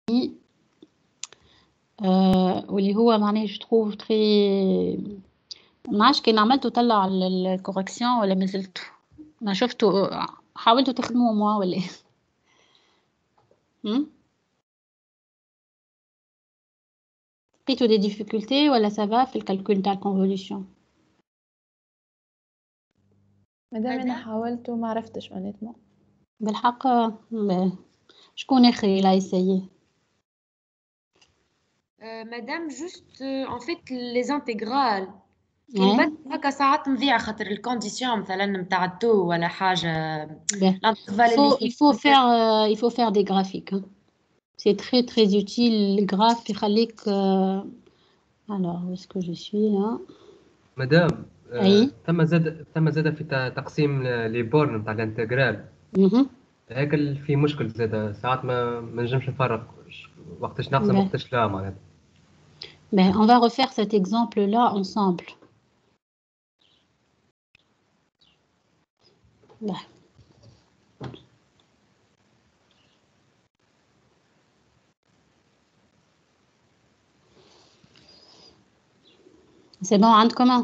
واللي هو معناه جو تروف تري ما عادش كان عملته طلع الكوركسيون ولا ما زلت ما شفته حاولتوا تخدموه موا ولا ايه لقيتوا دي ديفيكولتي ولا سافا في الكالكول تاع الكونفوليوشن مادام انا حاولت وما عرفتش معناتها بالحق شكون اخر لا يسيي مادام جوست ان فيت لي انتغرال كي نبدل هكا ساعات نضيع خاطر الكونديسيون مثلا نتاع التو ولا حاجه il faut faire des graphiques hein. C'est très très utile le graphe يخليك alors où est-ce que je suis là مدام ثم زاد في تقسيم لي بورن نتاع الانتجرال هيك في مشكل زاد ساعات ما نجمش نفرق وقتاش نقسم وقتاش لا معناتها Ben, on va refaire cet exemple-là ensemble. Ben. C'est bon, en commun.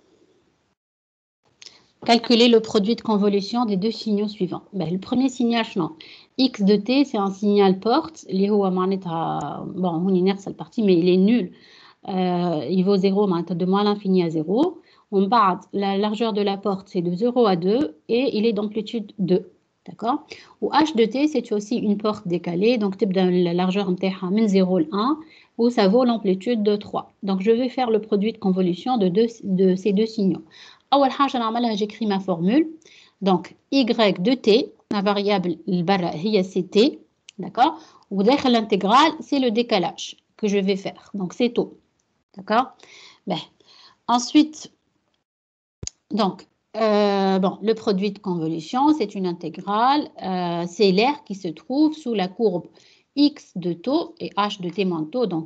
Calculer le produit de convolution des deux signaux suivants. Ben, le premier signal, non. X de t, c'est un signal porte. Bon, on inverse cette partie, mais il est nul. Il vaut 0, de moins l'infini à 0. On part, la largeur de la porte, c'est de 0 à 2 et il est d'amplitude 2. D'accord. Ou h de t, c'est aussi une porte décalée. Donc, la largeur de 0 à 1, où ça vaut l'amplitude de 3. Donc, je vais faire le produit de convolution de ces deux signaux. J'écris ma formule. Donc, y de t, la variable c'est t. D'accord. Ou l'intégrale, c'est le décalage que je vais faire. Donc, c'est taux. D'accord. Ben, ensuite, donc, bon, le produit de convolution, c'est une intégrale. C'est l'air qui se trouve sous la courbe x de taux et h de t moins taux. Donc,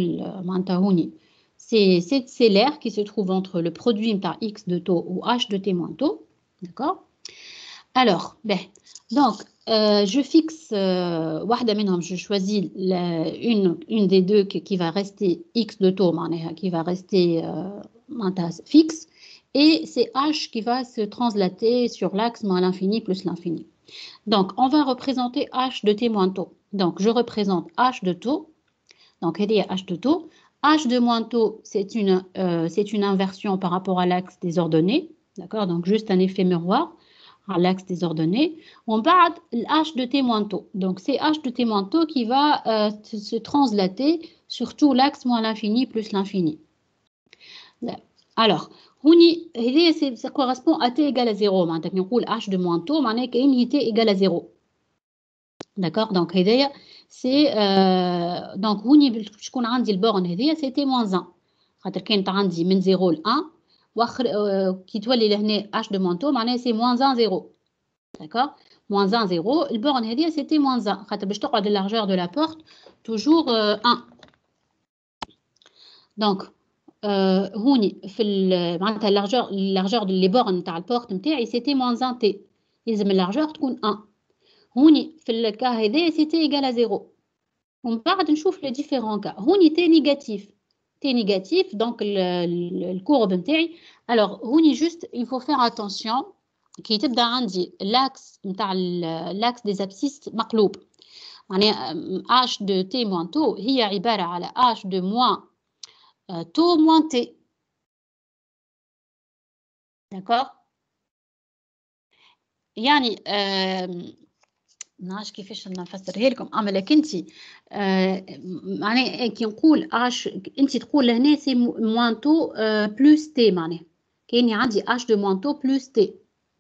c'est l'air qui se trouve entre le produit par x de taux ou h de t moins taux. D'accord. Alors, ben, donc, je fixe, je choisis une des deux qui va rester x de taux, qui va rester fixe, et c'est h qui va se translater sur l'axe moins l'infini plus l'infini. Donc, on va représenter h de t moins taux. Donc, je représente h de taux. Donc, il y a h de taux. H de moins taux, c'est une inversion par rapport à l'axe des ordonnées. D'accord. Donc, juste un effet miroir à l'axe des ordonnées. On parle de h de t moins taux. Donc, c'est h de t moins taux qui va se translater sur tout l'axe moins l'infini plus l'infini. Alors, ça correspond à t égale à 0. Donc, on h de moins taux, t égale à 0. D'accord. Donc, c'est donc je connais عندي البورن c'est t moins 1. خاطر كانت عندي من 0 ل 1 واخر كي تولي لهنا h de moins taux معناها c'est moins 1 0. D'accord. Moins 1 0. Le borne c'était moins 1. خاطر باش تقعد la largeur de la porte toujours 1. Donc هوني في معناتها largeur de les bornes تاع البورت نتاعي c'était moins 1 t. لازم largeur تكون 1. هوني في الكا هذا c'était égal à 0. ومن بعد نشوف les différents cas. هوني t négatif donc le courbe نتاعي. Alors هوني juste il faut faire attention كي تبدا عندي l'axe des abscisses مقلوب. معناها h de t moins taux هي عبارة على h de moins taux moins t. D'accord. يعني نعرفش كيفاش نفسرها لكم اما لك انت معناها كي نقول h انت تقول لهنا سي موان تو بلس تي معناها كاني عندي h de moins taux plus t.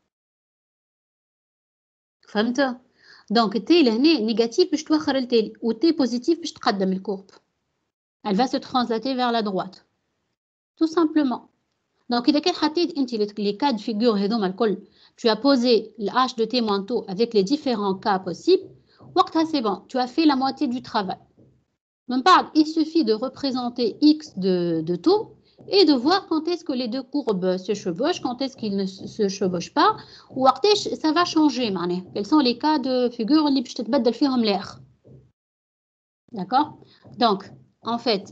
فهمت؟ دونك تي لهنا نيجاتيف باش توخر التالي و تي بوزيتيف باش تقدم الكورب. Elle va se translater vers la droite. Tout simplement. Donc إذا كان حطيت أنت les cas de figure هذوما الكل tu as posé le h de t moins taux avec les différents cas possibles وقتها c'est bon, tu as fait la moitié du travail. من بعد il suffit de représenter x de taux et de voir quand est-ce que les deux courbes se chevauchent, quand est-ce qu'ils ne se chevauchent pas, ou ça va changer. Quels sont les cas de figure اللي باش تتبدل فيهم l'air. D'accord? Donc, en fait,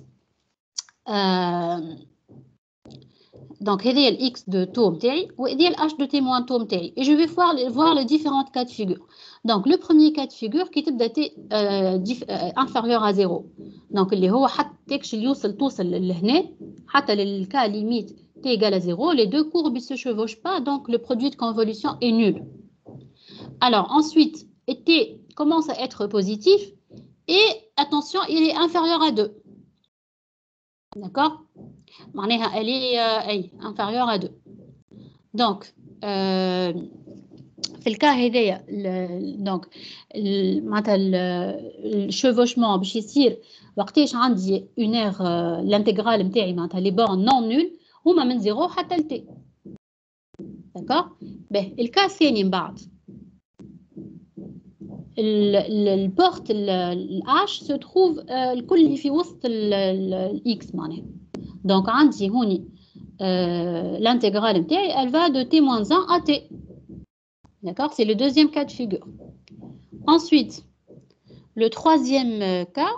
donc, il y a x de taux et il y a h de t moins taux. Et je vais voir les différents cas de figure. Donc, le premier cas de figure qui est inférieur à 0. Donc, اللي هو حتى توصل لهنا حتى le cas limite t égale à 0, les deux courbes ne se chevauchent pas, donc le produit de convolution est nul. Alors, ensuite, t commence à être positif et, attention, il est inférieur à 2. D'accord? Elle est inférieure à 2. Donc, في الكا هذايا دونك معناتها الشevauchement باش يصير وقتاش عندي اون اير الانتغرال نتاعي معناتها لي بورن نون نول هما من 0 حتى ل t. داكور؟ باهي الكا الثاني من بعد البورت الH se trouve الكل اللي في وسط الx معناها. Donc, عندي هوني l'intégrale نتاعي elle va de t-1 à t. D'accord? C'est le deuxième cas de figure. Ensuite, le troisième cas,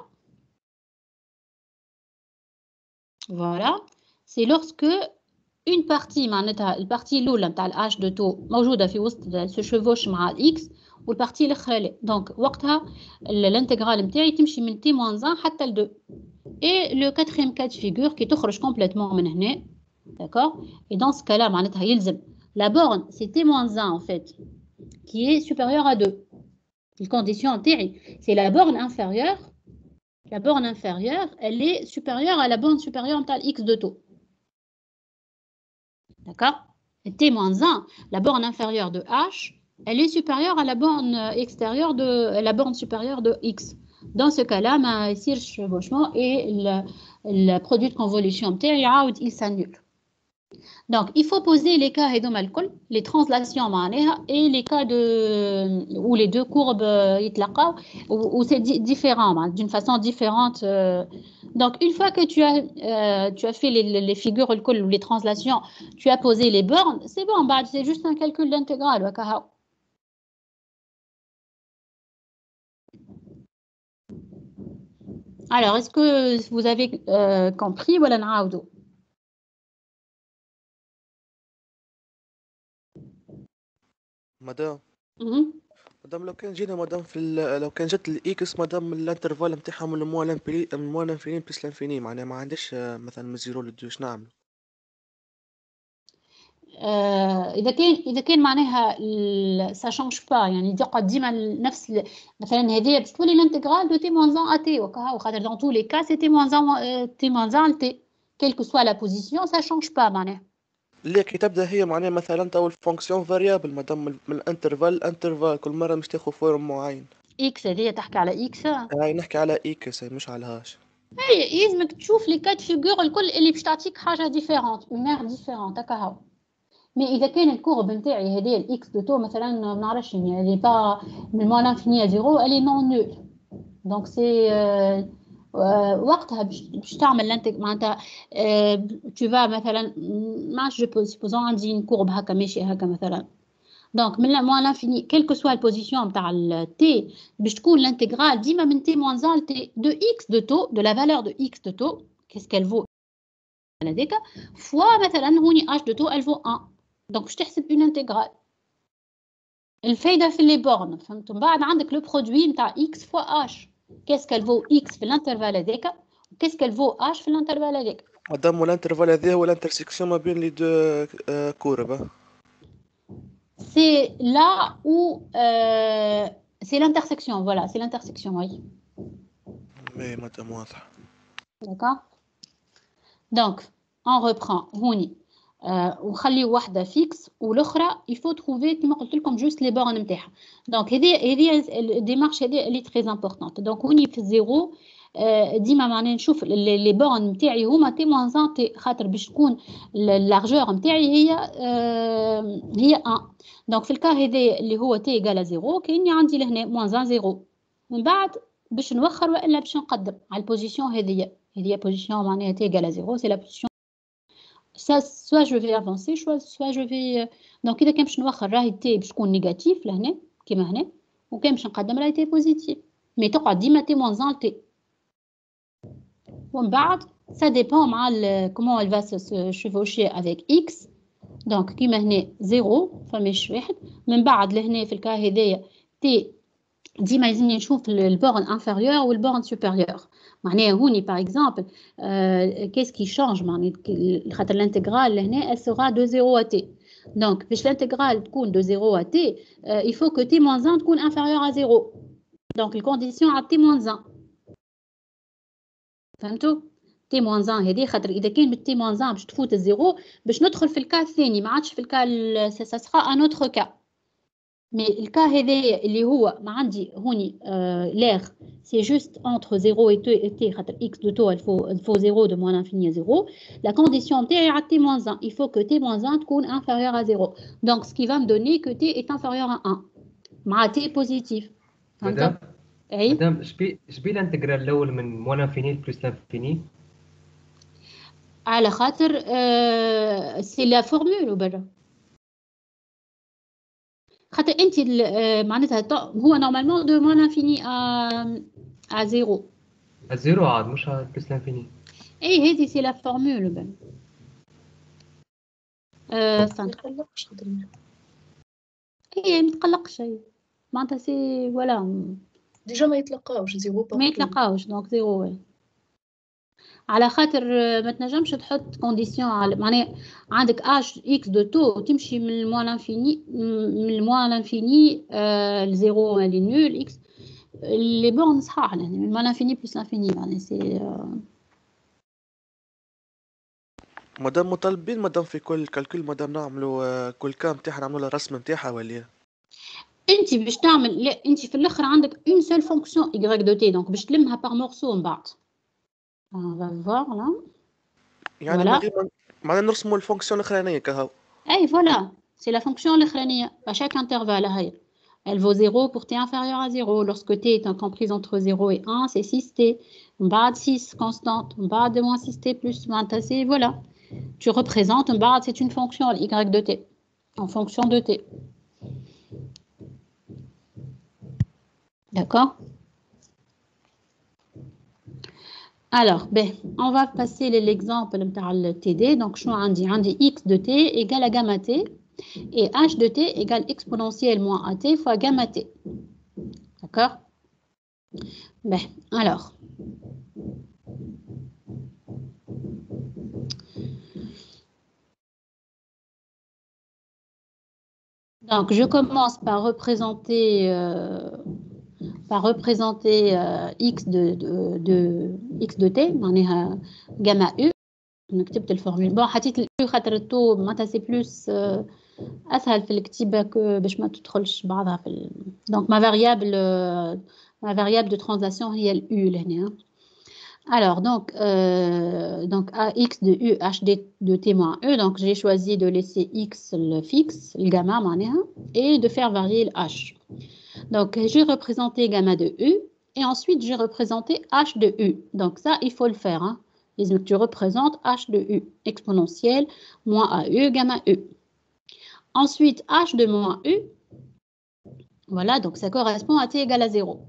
voilà, c'est lorsque une partie, la partie l'oula, le h de taux, elle se chevauche مع x, ou la partie l'autre. Donc, l'intégrale نتاعي تمشي من t-1 حتى ل 2. Et le quatrième cas de figure qui تخرج complètement من هنا, d'accord? Et dans ce cas-là, la borne, c'est t-1 en fait, qui est supérieure à 2. La condition antérie, c'est la borne inférieure. La borne inférieure, elle est supérieure à la borne supérieure à x de taux. D'accord? T-1, la borne inférieure de h, elle est supérieure à la borne extérieure de la borne supérieure de x. Dans ce cas-là, ma sirch chevauchement et le produit de convolution il s'annule. Donc, il faut poser les cas les translations et les cas où les deux courbes où c'est différent, d'une façon différente. Donc, une fois que tu as fait les figures ou les translations, tu as posé les bornes, c'est bon, c'est juste un calcul d'intégrale. Alors, est-ce que vous avez compris? Voilà, نعاودو. مدام لو كان جينا مدام لو كان جت الاكس مدام الانترفال نتاعها من موان لانفيني بلس لانفيني معناها ما عنديش مثلا من زيرو لدو شنو نعمل؟ اذا كان معناها سا شونج با يعني تقعد ديما نفس مثلا هذه باش تولي الانتغرال دو تي موان 1 ا تي وكا خاطر دون تو لي كا سي تي موان 1 تي موان 1 تي كيل كو سوا لا بوزيسيون سا شونج با معناها اللي كي تبدا هي معناها مثلا تو الفونكسيون فاريابل مادام من الانترفال كل مره مش تاخذ فورم معين اكس هذه تحكي على اكس هاي نحكي على اكس مش على هاش اي لازمك تشوف لي كاد فيغور الكل اللي باش تعطيك حاجه ديفيرونت اون اير ديفيرونت هكا هاو مي اذا كان الكورب نتاعي هذه الاكس دو تو مثلا ما نعرفش يعني با من موان انفيني زيرو الي نون نول دونك سي وقتها باش تعمل معناتها تو فا مثلا ما جو سوبوزون عندي une courbe هكا ماشي هكا مثلا دونك من موان لانفيني كيل كو سوا البوزيسيون نتاع التي باش تكون الانتغرال ديما من تي موان 1 تي دو اكس دو تو دو لا فالور دو اكس دو تو كيس كال فو هذيك فوا مثلا هوني اش دو تو ال فو 1 دونك باش تحسب اون انتغرال الفايده في لي بورن فهمتوا من بعد عندك لو برودوي نتاع اكس فوا اش كيس كال فو اكس في الانترفال هذاك وكيس كال فو اش في الانترفال هذاك مادام الانترفال هذا هو الانترسيكسيون ما بين لي دو كورب c'est là où c'est l'intersection voilà c'est l'intersection oui mais madame واضح d'accord donc on reprend هوني ونخلي واحدة فيكس والاخرى il faut trouver كما قلت لكم juste les bornes نتاعها donc هذه الديمارش هذه اللي très importante donc هوني في الزيرو ديما معناها نشوف لي بورن نتاعي هما تي موان 1 تي خاطر باش تكون اللارجور نتاعي هي 1 دونك في الكا هذا اللي هو تي ايغال 0 كايني عندي لهنا موان 1 0 من بعد باش نوخر والا باش نقدم على البوزيسيون هذه بوزيسيون معناها تي ايغال 0 سي لا بوزيسيون soit je vais avancer soit je vais donc اذا كان باش نوخر راهي تي باش تكون نيجاتيف لهنا كيما هنا وكان باش نقدم راهي تي بوزيتيف مي تقعد ديما تي موان 1 تي ومن بعد ça dépend مع comment elle va se chevaucher avec x. donc كيما هنا 0 فماش واحد. من بعد لهنا في الكا هذايا تي ديما يلزمني نشوف البورن انفيريور والبورن سوبيريور. معناها هوني باغ اكزومبل qu'est-ce qui change معناها خاطر الانتغرال لهنا elle sera de 0 à t. donc باش الانتغرال تكون de 0 à t il faut que t-1 تكون inférieur à 0. donc الكونديسيون على t-1. فهمتوا؟ t-1 هذه خاطر اذا كان بالt-1 باش تفوت الزيرو باش ندخل في الكا الثاني ما عادش في الكا ça sera un autre cas. مي الكا هذايا اللي هو ما عندي هوني l'air c'est juste entre 0 et t خاطر x de taux il faut 0 de moins l'infini à 0. la condition t est à t-1. il faut que t-1 تكون inférieur à 0. donc ce qui va me donner que t est inférieur à 1 مع t positif. مدام اي مدام شبي الانتجرال الاول من موان انفيني بلس لانفيني على خاطر سي لا فورمول برا خاطر انت معناتها هو نورمالمون دو موان انفيني ا 0 الزيرو عاد مش بلس لانفيني. اي هذه سي لا فورمول برا ما يتقلقش خاطر اي ما تقلقش شيء معناتها سي ولا ديجا ما يتلقاوش 0 ما يتلقاوش دونك 0. على خاطر ما تنجمش تحط كونديسيون على معناها عندك اش اكس دو تو تمشي من الموان لانفيني لزيرو لي نول اكس لي بورن صحاح يعني من الموان لانفيني بلس لانفيني يعني سي مادام مطالبين مادام في كل كالكول مادام نعملوا كل كام نتاعها نعملوا الرسم نتاعها ولا انت باش تعمل لا انت في الاخر عندك اون سول فونكسيون y دو تي دونك باش تلمها باغ مورسو من بعد. on va voir là يعني voilà. معناها نرسموا الفونكسيون الاخرانيه كهو. اي voilà c'est la fonction الاخرانيه à chaque intervalle هاي elle vaut 0 pour t inférieur à 0 lorsque t est comprise entre 0 et 1 c'est 6t. من بعد 6 constante من بعد moins 6t plus 20 c'est voilà tu représentes من بعد c'est une fonction y de t en fonction de t. D'accord? Alors, ben, on va passer l'exemple de TD. Donc, je suis x de t égale à gamma t et h de t égale exponentielle moins at fois gamma t. D'accord? Ben, alors. Donc, je commence par représenter x x de t معناها gamma u. كتبت الفورمول بون حطيت الU خاطر التو معناتها سي بلوس اسهل في الكتيبه باش ما تدخلش بعضها في دونك ما فاريابل دو ترانزلاسيون هي الU لهنا. Alors, donc AX de U, HD de T moins E, donc j'ai choisi de laisser X le fixe, le gamma, et de faire varier le H. Donc, j'ai représenté gamma de U, et ensuite j'ai représenté H de U. Donc ça, il faut le faire. Hein. Tu représentes H de U, exponentielle, moins AU, gamma U. Ensuite, H de moins U, voilà, donc ça correspond à T égale à 0.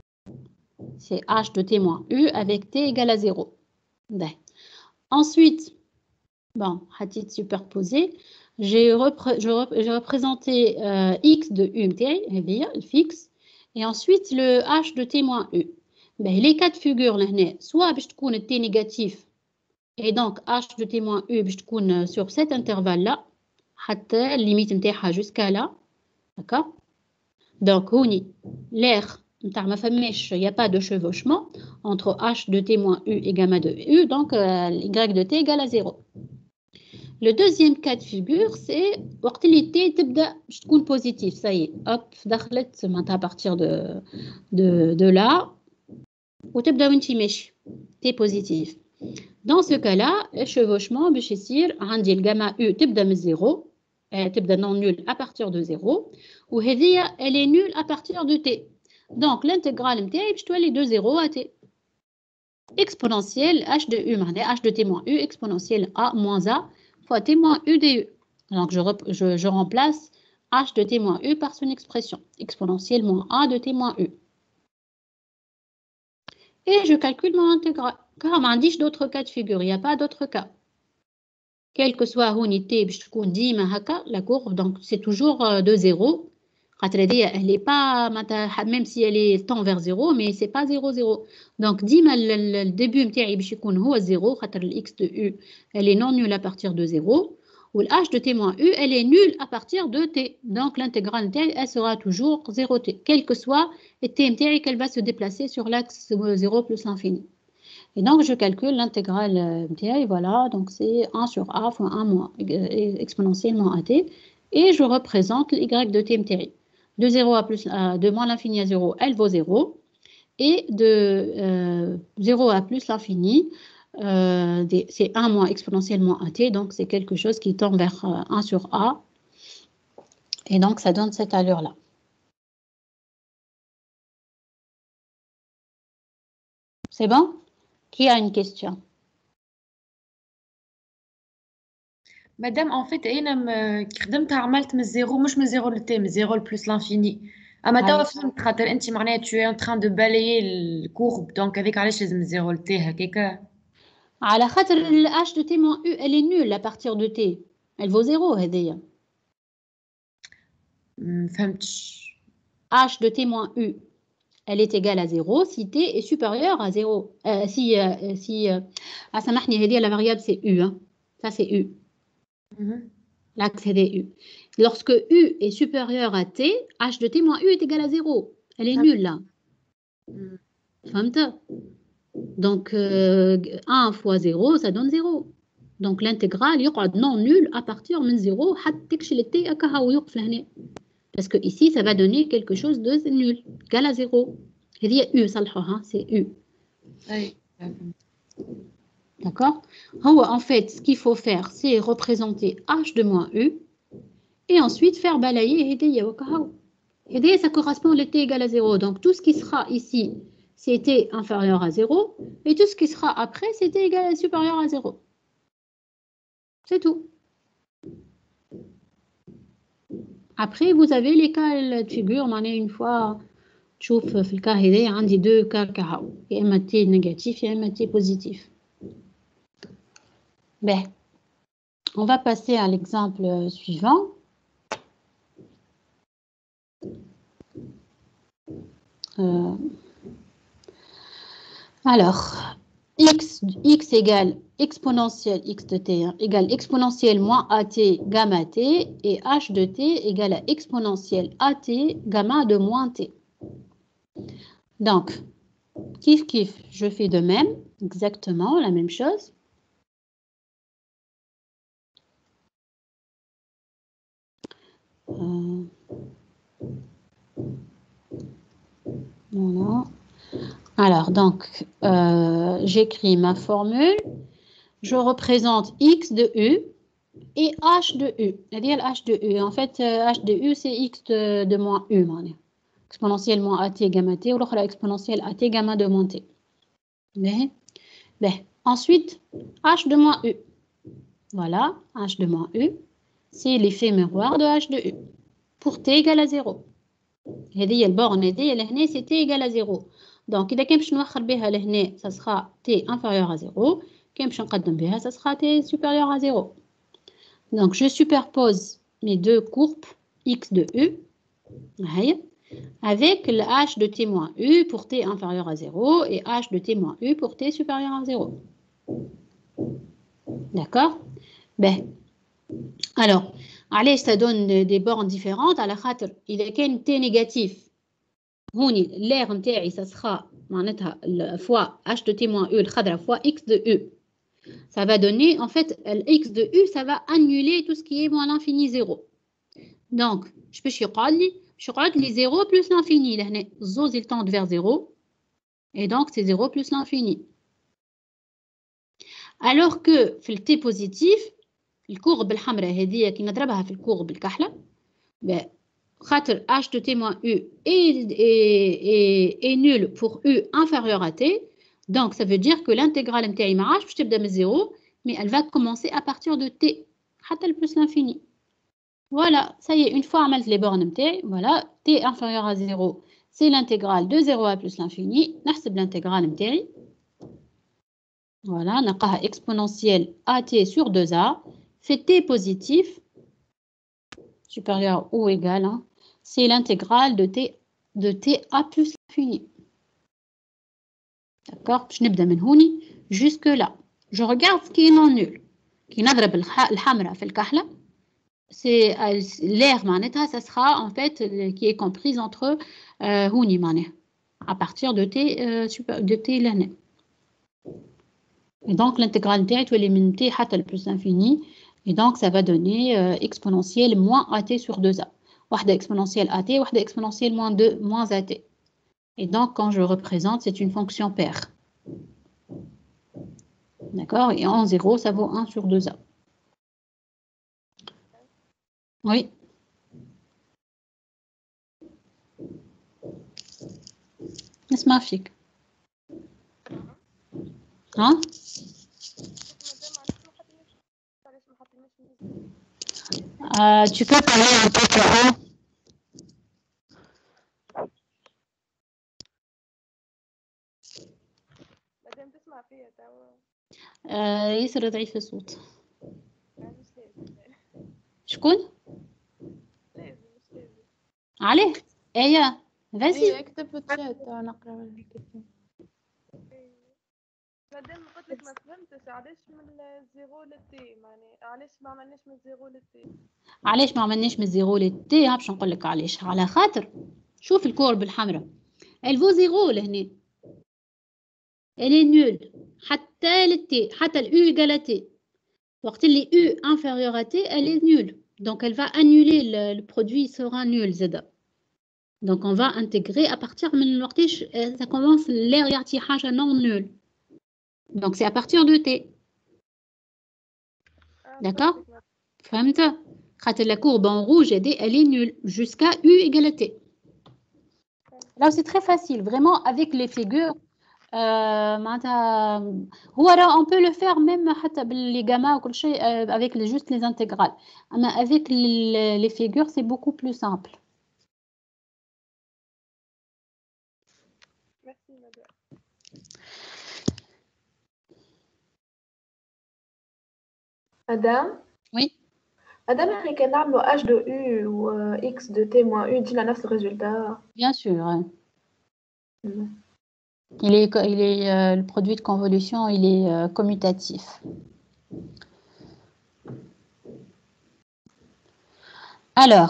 C'est h de t moins u avec t égale à 0. Ben. Ensuite, bon, hadith superposé, j'ai représenté x de u le fixe, et ensuite le h de t moins u. Ben, les cas de figure, soit t négatif, et donc h de t moins u sur cet intervalle-là, limite jusqu'à là, d'accord? Donc, l'air. Il n'y a pas de chevauchement entre h de t moins u et gamma de u, donc y de t égale à 0. Le deuxième cas de figure, c'est l'utilité de positif. Ça y est, hop, à partir de là, ou t positif. Dans ce cas-là, le chevauchement, le gamma u de 0, elle non nul à partir de 0, ou elle est nulle à partir de t. Donc, l'intégrale je dois aller de 0 à t. Exponentielle h de u, h de t moins u, exponentielle a moins a fois t moins u du. Donc, je remplace h de t moins u par son expression. Exponentielle moins a de t moins u. Et je calcule mon intégrale. car ما عنديش d'autres cas de figure, il n'y a pas d'autres cas. Quel que soit هوني t باش تكون ديما هكا la courbe, donc c'est toujours de 0. Elle n'est pas, même si elle tend vers 0, mais c'est pas 0, 0. Donc, ديما le début نتاعي باش يكون هو 0, خاطر x de u, elle est non nulle à partir de 0. Ou le h de t moins u, elle est nulle à partir de t. Donc, l'intégrale ntaï, elle sera toujours 0t. Quel que soit le t ntaï, qu'elle va se déplacer sur l'axe 0 plus l'infini. Et donc, je calcule l'intégrale ntaï, voilà. Donc, c'est 1 sur a fois 1 moins exponentiellement at. Et je représente y de t ntaï. De 0 à plus, de moins l'infini à 0, elle vaut 0. Et de 0 à plus l'infini, c'est 1 moins exponentiellement at, donc c'est quelque chose qui tend vers 1 sur a. Et donc, ça donne cette allure-là. C'est bon? Qui a une question? Madame, en fait, كي خدمتها عملت من الزيرو مش من زيرو للتي من زيرو بلس لانفيني. اما توا فهمت خاطر انت معناها tu es en train de balayer le courbe, donc هذيك علاش لازم من زيرو للتي هكاكا. على خاطر ال h de t moins u, elle est nulle à partir de t. Elle vaut 0 هذيا. فهمتش. h de t moins u, elle est égale à 0 si t est supérieur à 0. سامحني هذه la variable c'est u, hein. Ça c'est u. L'axe c'est u. Lorsque u est supérieur à t, h de t moins u est égal à 0. Elle est nulle là. فهمت? Donc 1 fois 0, ça donne 0. Donc l'intégrale يقعد non nul à partir de 0 حتى تكشي t هكا ويوقف لهنا. Parce que ici ça va donner quelque chose de nul, égal à 0. هذه u صلحوها, c'est u. D'accord? En fait, ce qu'il faut faire, c'est représenter h de moins u et ensuite faire balayer هدية وكهو. هدية, ça correspond à t égale à 0. Donc tout ce qui sera ici, c'est t inférieur à 0 et tout ce qui sera après, c'est t égal à supérieur à 0. C'est tout. Après, vous avez les cas de figure. Une fois, tu vois, في الكا هذا عندي deux cas كهو. يا إما t négatif, يا إما t positif. Ben, on va passer à l'exemple suivant. Alors, x égale exponentielle x de t égale exponentielle moins at gamma t et h de t égale à exponentielle at gamma de moins t. Donc, kiff kiff, je fais de même, exactement la même chose. Voilà. Alors, donc, j'écris ma formule. Je représente x de u et h de u. C'est-à-dire h de u. En fait, h de u, c'est x de moins u. Exponentiellement at gamma t ou l'autre exponentielle at gamma de moins t. Ensuite, h de moins u. Voilà, h de moins u. C'est l'effet miroir de h de u. Pour t égale à 0. هذه البورن هذه لهنا c'est t égale à 0. Donc إذا كان باش نوخر بها لهنا ça sera t inférieur à 0. كان باش نقدم بها ça sera t supérieur à 0. Donc je superpose mes deux courbes x de u avec le h de t moins u pour t inférieur à 0 et h de t moins u pour t supérieur à 0. D'accord? Alors, allez, ça donne des bornes différentes. À la خاطر إذا كان t négatif, l'air نتاعي ça sera معناتها fois h de t moins u الخضرة fois x de u. Ça va donner, en fait, x de u, ça va annuler tout ce qui est moins l'infini 0. Donc, je peux يقعد لي 0 plus l'infini. لهنا الزوز il tend vers 0. Et donc, c'est 0 plus l'infini. Alors que في t positif, الكورب الحمراء هذه كي نضربها في الكورب الكحلة خاطر h de t moins u est nul pour u inférieur à t. Donc ça veut dire que l'intégrale نتاعي ما عادش باش تبدا من 0 mais elle va commencer à partir de t حتى plus l'infini. Voilà, ça y est, une fois عملت les bornes نتاعي, voilà, t inférieur à 0, c'est l'intégrale de 0 à plus l'infini. نحسب l'intégrale نتاعي Voilà, نلقاها exponentielle AT sur 2A, fait T positif, supérieur ou égal, hein, c'est l'intégrale de TA plus l'infini. D'accord? Je نبدأ من هوني jusque là. Je regarde ce qui est non nul. qui نضرب الحمراء في الكحلة, c'est l'air معناتها, ça sera en fait qui est comprise entre هوني معناها à partir de T لهنا. Et donc l'intégrale نتاعي تولي من T حتى le plus infini. Et donc ça va donner exponentielle moins AT sur 2A. واحدة exponentielle AT, واحدة exponentielle moins AT. Et donc quand je représente, c'est une fonction paire. D'accord? Et en 0, ça vaut 1 sur 2A. Oui. نسمع فيك. ها؟ Tu peux parler un peu plus haut. مادام تسمع فيا توا. ياسر ضعيف الصوت. شكون؟ لازم. عليه؟ آية ايه اكتب في الشات نقرا الكتاب. مادام قلت لك ما فهمتش علاش من الزيرو للتي، يعني علاش ما عملناش من الزيرو للتي. علاش ما عملناش من الزيرو للتي؟ باش نقول لك علاش. على خاطر شوف الكورب الحمراء الفو زيرو لهنا الي نول حتى للتي، حتى الاو ايغال تي. وقت اللي او انفيريور ا تي الي نول، دونك elle va annuler le produit sera nul زادا. Donc on va intégrer à partir من وقتاش ça commence l'air يعطي حاجه non nul. Donc c'est à partir de t. D'accord? فهمت؟ خاطر la courbe en rouge elle est nulle jusqu'à u égale t. Là c'est très facile vraiment avec les figures. On peut le faire même les gamma ou quelque chose avec juste les intégrales. Mais avec les figures c'est beaucoup plus simple. Merci madame. Madame? Oui. Madame, احنا كان نعملوا h de u ou x de t moins u يجينا نفس الريزولتا. Bien sûr. Le produit de convolution, il est commutatif. Alors,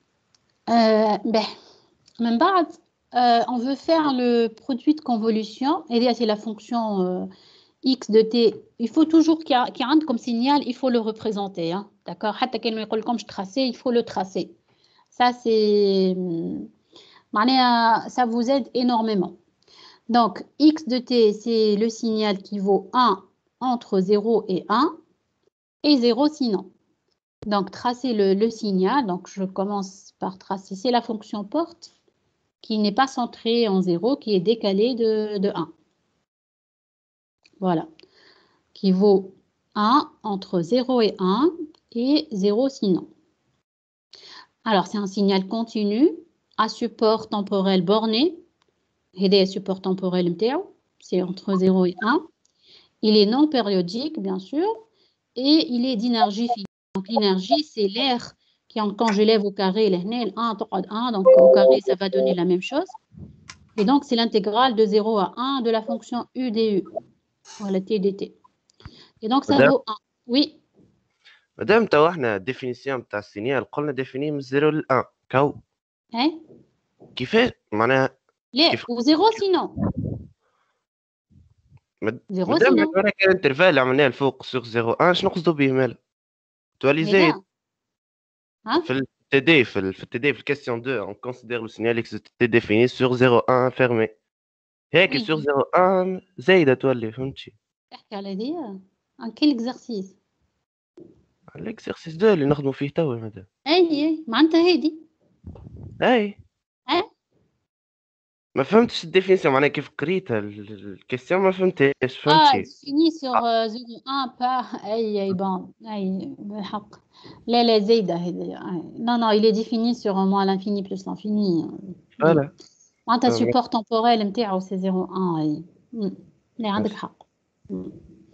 من بعد, on veut faire le produit de convolution. Et c'est la fonction x de t. Il faut toujours qu'il y ait un comme signal, il faut le représenter. Hein, d'accord? حتى كان ما يقولكمش tracer, il faut le tracer. Ça, c'est... ça vous aide énormément. Donc, x de t, c'est le signal qui vaut 1 entre 0 et 1, et 0 sinon. Donc, tracer le signal. Donc, je commence par tracer. C'est la fonction porte qui n'est pas centrée en 0, qui est décalée de 1. Voilà. Qui vaut 1 entre 0 et 1, et 0 sinon. Alors, c'est un signal continu à support temporel borné. Et support temporel c'est entre 0 et 1. Il est non périodique, bien sûr, et il est d'énergie finie. Donc, l'énergie, c'est l'air qui, quand je lève au carré, le 1, donc au carré, ça va donner la même chose. Et donc, c'est l'intégrale de 0 à 1 de la fonction u du. Voilà, t dt. Et donc, ça vaut 1. Oui. مادام توا احنا ديفينيسيون تاع السينيال قلنا ديفيني من 0 ل 1 كو. ايه. كيفاش معناها؟ لا و 0 سينو. 0 سينو. مادام كان انترفال اللي عملناه الفوق سوغ 0 1 شنو قصدوا به مالا؟ تولي زايد. في التي دي في التي دي في الكاستيون 2 on considère le signal x défini sur 0 1 fermé. هيك sur 0 1 زايده تولي فهمتي؟ تحكي على دي ان كيل اكزرسيس؟ الاكزرسيس 2 اللي نخدموا فيه توا مادام. اي معناتها هادي. اي ما فهمتش الديفينيسيون معناها كيف قريتها الكاستيون ما فهمتهاش فهمتي. فيني سور 01 با اي بون اي بالحق. لا زايده هذه. نو il est défini sur moins l'infini plus l'infini. فوالا معناتها support temporel نتاعو سي 01 اي. لا عندك حق.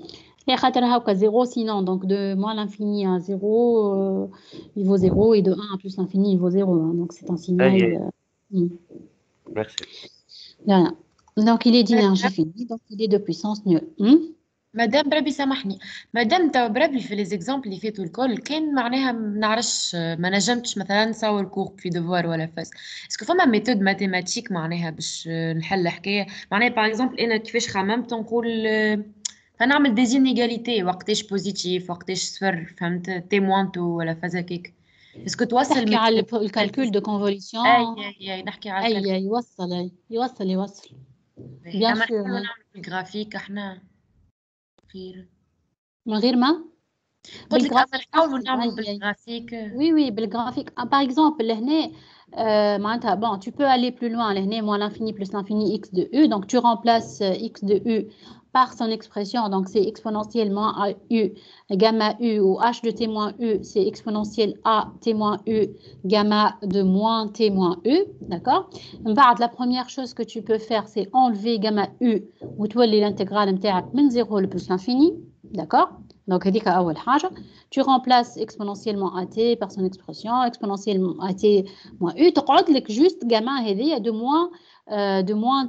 0, sinon, donc de moins l'infini à 0, il vaut 0, et de 1 à plus l'infini, il vaut 0. Hein, donc c'est un signal. Merci. Voilà. Donc il est d'énergie finie, donc il est de puissance nulle. مدام بربي سامحني مدام توا بربي في لي زيكزامبل اللي فاتوا الكل كان معناها ما نعرفش ما نجمتش مثلا نصور كور في دوفوار ولا فاس اسكو فما ميثود ماتيماتيك معناها باش نحل حكايه معناها باغ اكزومبل انا كيفاش خممت نقول فنعمل دي زينيغاليتي وقتاش بوزيتيف وقتاش صفر فهمت تيموانتو ولا فاز هكاك اسكو توصل تحكي على الكالكول دو كونفوليسيون اي نحكي على الكالكول يوصل بيان سور نعمل الجرافيك احنا خير من غير ما قلت لك اما نحاولوا نعملوا بالجرافيك وي بالجرافيك باغ اكزومبل لهنا معناتها bon tu peux aller plus loin لهنا moins l'infini plus l'infini x de u donc tu remplaces x de u par son expression donc c'est exponentiellement à u gamma u ou h de t moins u c'est exponentiel a t moins u gamma de moins t moins u d'accord la première chose que tu peux faire c'est enlever gamma u وتولي l'intégrale نتاعك من 0 plus l'infini d'accord donc هذيك أول حاجة tu remplaces exponentiellement at par son expression exponentiellement at moins u تقعد لك juste gamma هذه de moins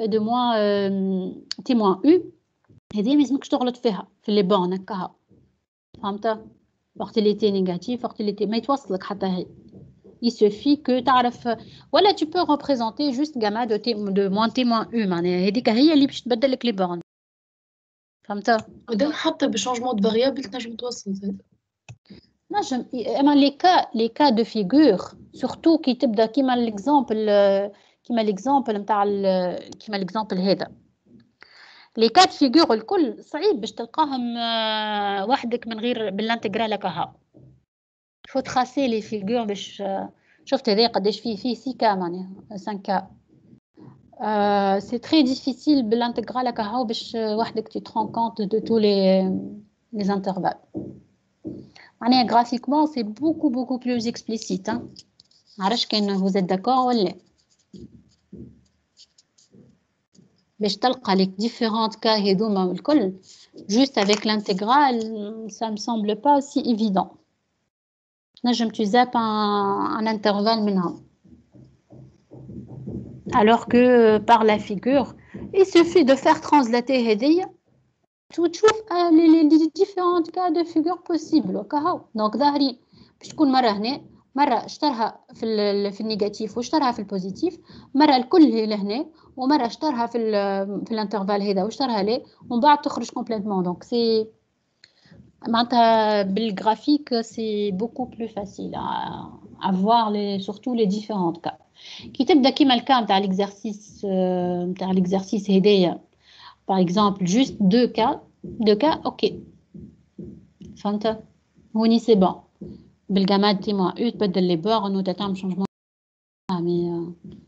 t moins u هذه ما يلزمكش تغلط فيها في لي بون هكاها فهمت وقت اللي تي نيجاتيف وقت اللي تي ما يتوصلك حتى هي il suffit que تعرف ولا tu peux représenter juste gamma de moins t moins u معناها هذيك هي اللي باش تبدل لك لي بون فهمت مادام حتى بشانجمون دو فاريابل تنجم توصل زاد نجم اما لي كا دو فيغور سورتو كي تبدا كيما ليكزامبل نتاع كيما ليكزامبل هذا لي كا دو فيغور الكل صعيب باش تلقاهم وحدك من غير بالانتجرال هكاها فو تراسي لي فيغور باش شفت هذا قداش فيه 6 كا معناها 5 كا c'est très difficile بالانتجرال هكاها باش وحدك tu te rends compte de tous les intervalles معناها graphiquement c'est beaucoup plus explicite hein عرفش كان vous êtes d'accord ولا باش تلقى لك différentes cas هذوما الكل juste avec l'intégrale ça me semble pas aussi évident نجم tu zappes un intervalle منهم alors que par la figure il suffit de faire translater هذه تشوف les différents cas de figure possibles وكهو دونك ظاهرين باش تكون مره هنا مره اشترها في النيجاتيف واشترها في البوزيتيف مره الكل لهنا ومره اشترها في الانترفال هذا واشترها ليه ومن بعد تخرج كومبليتمون دونك سي معناتها بالجرافيك سي beaucoup plus facile à voir surtout les différents cas كي تبدا كيما الكا نتاع l'exercice هدايا par exemple juste deux cas ok فهمت هوني سي بون بالجاما تي موان او تبدل لي بورن وتعمل شونجمون mais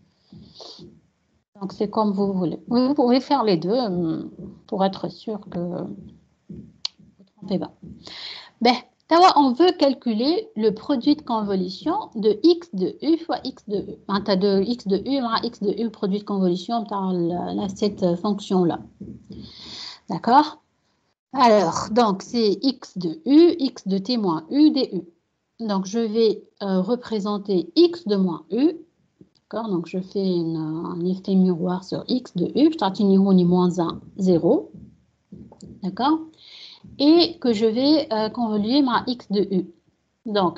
donc c'est comme vous voulez vous pouvez faire les deux pour être sûr que vous ne trompez pas on veut calculer le produit de convolution de x de u fois x de u. De x de u moins x de u, le produit de convolution dans cette fonction-là. D'accord? Alors, donc, c'est x de u, x de t moins u du. Donc, je vais représenter x de moins u. D'accord? Donc, je fais un effet miroir sur x de u. Je traite ni moins 1, 0. D'accord? Et que je vais convoluer ma x de u. Donc,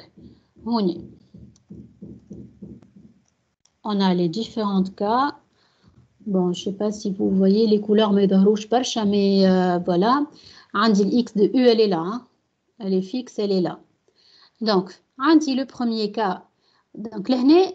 on a les différents cas. Bon, je ne sais pas si vous voyez les couleurs, mais voilà. X de u, elle est là. Hein. Elle est fixe, elle est là. Donc, le premier cas. Donc,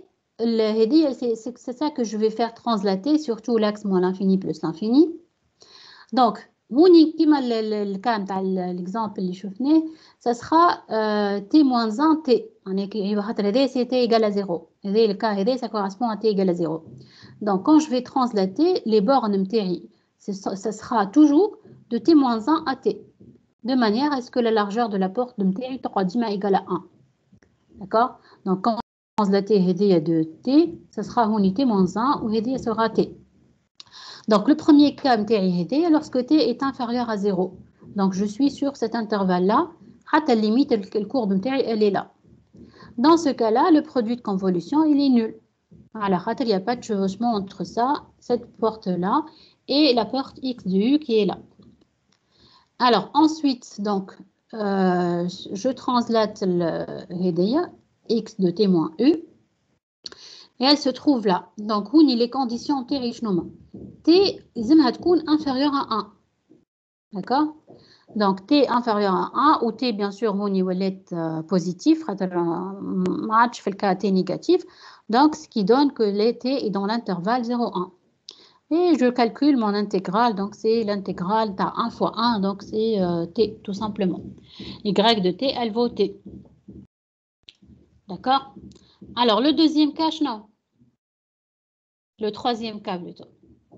c'est ça que je vais faire translater, surtout l'axe moins l'infini plus l'infini. Donc, هوني كيما الكام تاع l'exemple اللي شفناه ça sera t moins 1 t يعني خاطر هذا c'est t égale à 0 هذا الكا هذا ça correspond à t égale à 0 donc quand je vais translater les bornes نتاعي ça sera toujours de t moins 1 à t de manière à ce que la largeur de la porte نتاعي تقعد ديما égale à 1 d'accord donc quand je translater هذه de t ça sera هوني t moins 1 وهذه sera t. Donc, le premier cas lorsque t est inférieur à 0. Donc, je suis sur cet intervalle-là. À la limite, le courbe, elle est là. Dans ce cas-là, le produit de convolution, il est nul. Alors, il n'y a pas de chevauchement entre ça, cette porte-là, et la porte x de u qui est là. Alors, ensuite, donc, je translate le hédéa, x de t moins u, et elle se trouve là. Donc, les conditions t richement. T, ils aiment inférieur à 1. D'accord? Donc, t inférieur à 1, ou t, bien sûr, est positif, match fait le cas t négatif. Donc, ce qui donne que les t est dans l'intervalle 0,1. Et je calcule mon intégrale, donc c'est l'intégrale de 1 fois 1, donc c'est t, tout simplement. Y de t, elle vaut t. D'accord? Alors, le deuxième cas, non. Le troisième cas, plutôt.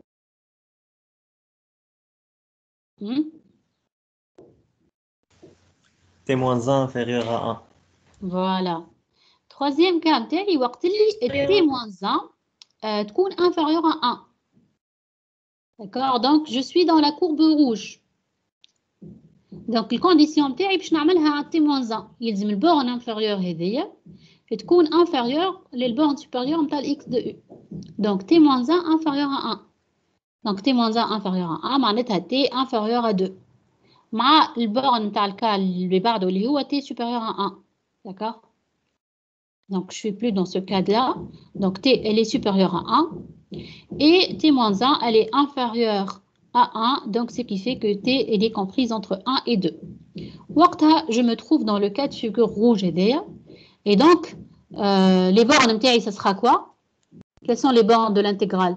T-1 inférieur à 1. Voilà. Troisième cas, il y a T-1 inférieur à 1. D'accord? Donc, je suis dans la courbe rouge. Donc, les conditions je vais faire T-1. Il y a le borne inférieur et تكون inférieur les bornes supérieures de x de u. Donc, T-1 inférieur à 1. Donc, T-1 inférieur à 1, معناتها T inférieur à 2. مع البورن تاع الكا اللي بعده اللي هو T supérieur à 1. D'accord? Donc, je ne suis plus dans ce cas-là. Donc, T, elle est supérieure à 1. Et T-1, elle est inférieure à 1. Donc, ce qui fait que T, elle est comprise entre 1 et 2. Waqta, je me trouve dans le cas de figure rouge et d'ailleurs. Et donc, les bornes MTI, ça sera quoi? Quelles sont les bornes de l'intégrale?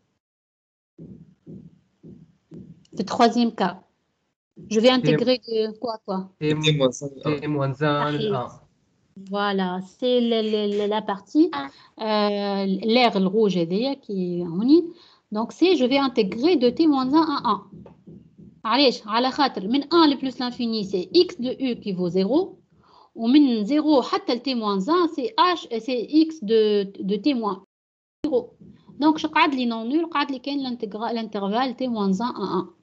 Le troisième cas. Je vais intégrer de quoi? T-1. Voilà, c'est la partie, l'air le rouge et d'ailleurs qui est en ligne. Donc, je vais intégrer de T-1 à 1. Allez, à la خاطر, من 1 le plus l'infini, c'est x de u qui vaut 0. Ou من 0 حتى T-1, c'est x de T moins 0. Donc, je قعد لي non nul, قعد لي كاين l'intervalle T-1 à 1.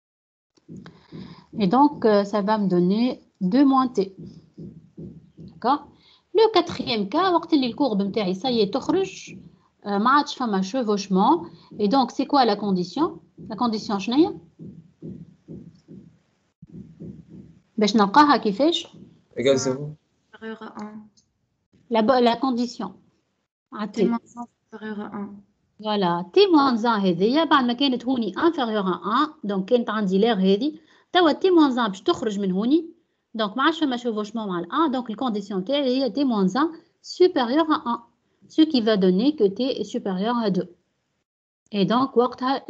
Et donc, ça va me donner 2 moins T. D'accord? Le quatrième cas, وقت اللي الcourbe نتاعي ça y est تخرج ما عادش فما chevauchement. Et donc, c'est quoi la condition? La condition شنو هي؟ باش نلقاها كيفاش؟ Égal 0. Inférieur à 1. La condition. T-1 inférieur à 1. Voilà. T-1 هذيا بعد ما كانت هوني inférieur à 1. Donc, كانت عندي l'air هذي. توا T-1 باش تخرج من هوني. Donc, ما عادش فما chevauchement مع 1. Donc, la condition تاعي هي T-1 supérieur à 1. Ce qui va donner que T est supérieur à 2. Et donc, وقتها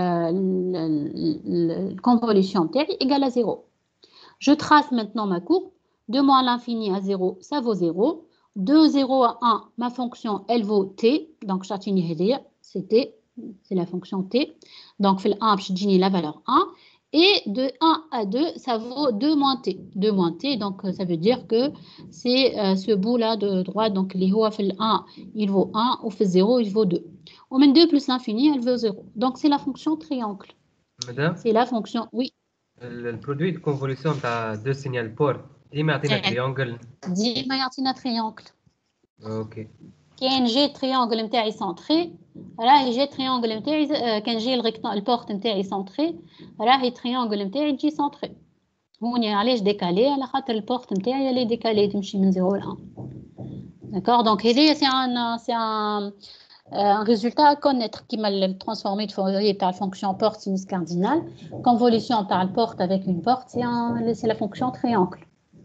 la convolution تاعي égale à 0. Je trace maintenant ma courbe. De moins l'infini à 0, ça vaut 0. De 0 à 1, ma fonction, elle vaut t. Donc, c'est t, c'est la fonction t. Donc, fait le 1, je la valeur 1. Et de 1 à 2, ça vaut 2 moins t. 2 moins t, donc ça veut dire que c'est ce bout-là de droite. Donc, les hauts fait le 1, il vaut 1. Ou fait 0, il vaut 2. Ou même 2 plus l'infini, elle vaut 0. Donc, c'est la fonction triangle. Madame? C'est la fonction, oui. Le produit de convolution de deux signaux port, ديما يعطينا triangle. ديما يعطينا triangle. اوكي. كان جي triangle نتاعي سنتري راهي جي triangle نتاعي كان جي البورت نتاعي سنتري راهي triangle نتاعي تجي سنتري. هوني علاش ديكالي؟ على خاطر البورت نتاعي اللي ديكالي تمشي من 0 ل 1. داكور دونك هذايا سي un résultat à connaître qui m'a le transformé de Fourier par la fonction porte sinus cardinal. Convolution par le porte avec une porte, c'est la fonction triangle.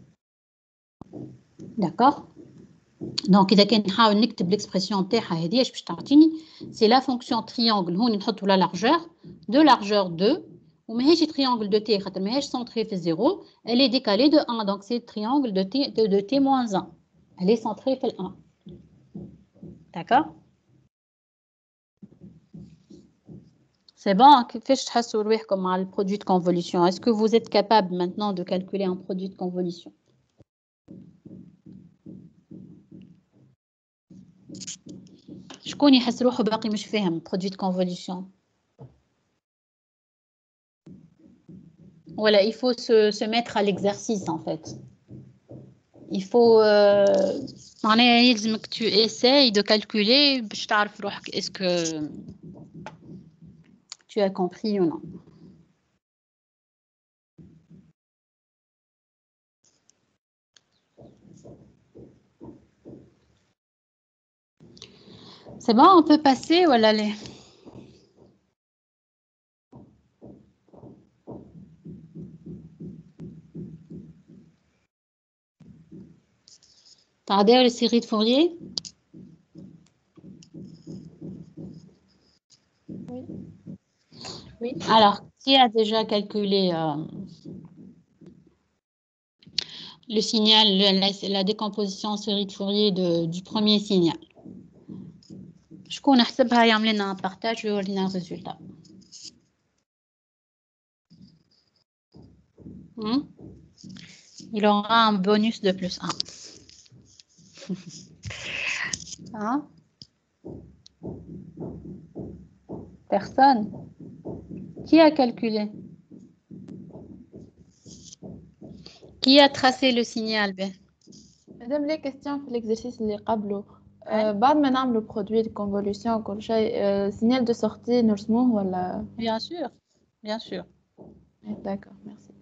D'accord? Donc, إذا كان نحاول نكتب l'expression تاعها هذه اش باش تعطيني c'est la fonction triangle. هون نحطوا la largeur de largeur 2 وماهيش triangle de t خاطر ماهيش centrée في 0, elle est décalée de 1. Donc, c'est triangle de t moins 1. Elle est centrée في 1. D'accord? C'est bon, كيفاش تحسوا رواحكم مع le produit de convolution? Est-ce que vous êtes capable maintenant de calculer un produit de convolution? شكون يحس روحه باقي مش فاهم produit de convolution? Voilà, il faut se mettre à l'exercice en fait. Il faut que tu essayes de calculer est-ce que tu as compris ou non. C'est bon, on peut passer ou aller? T'as regardé les séries de Fourier? Oui. Oui. Alors, qui a déjà calculé le signal, la décomposition en série de Fourier du premier signal? Je connais حسبها يعمل لنا un partage ويورينا الريزولtat. Il aura un bonus de plus 1. Hein? Personne? Qui a calculé? Qui a tracé le signal? Madame, les questions pour l'exercice اللي قبله بعد ما نعملوا produit de convolution وكل شيء signal de sortie نرسموه ولا؟ Bien sûr, bien sûr. D'accord, merci.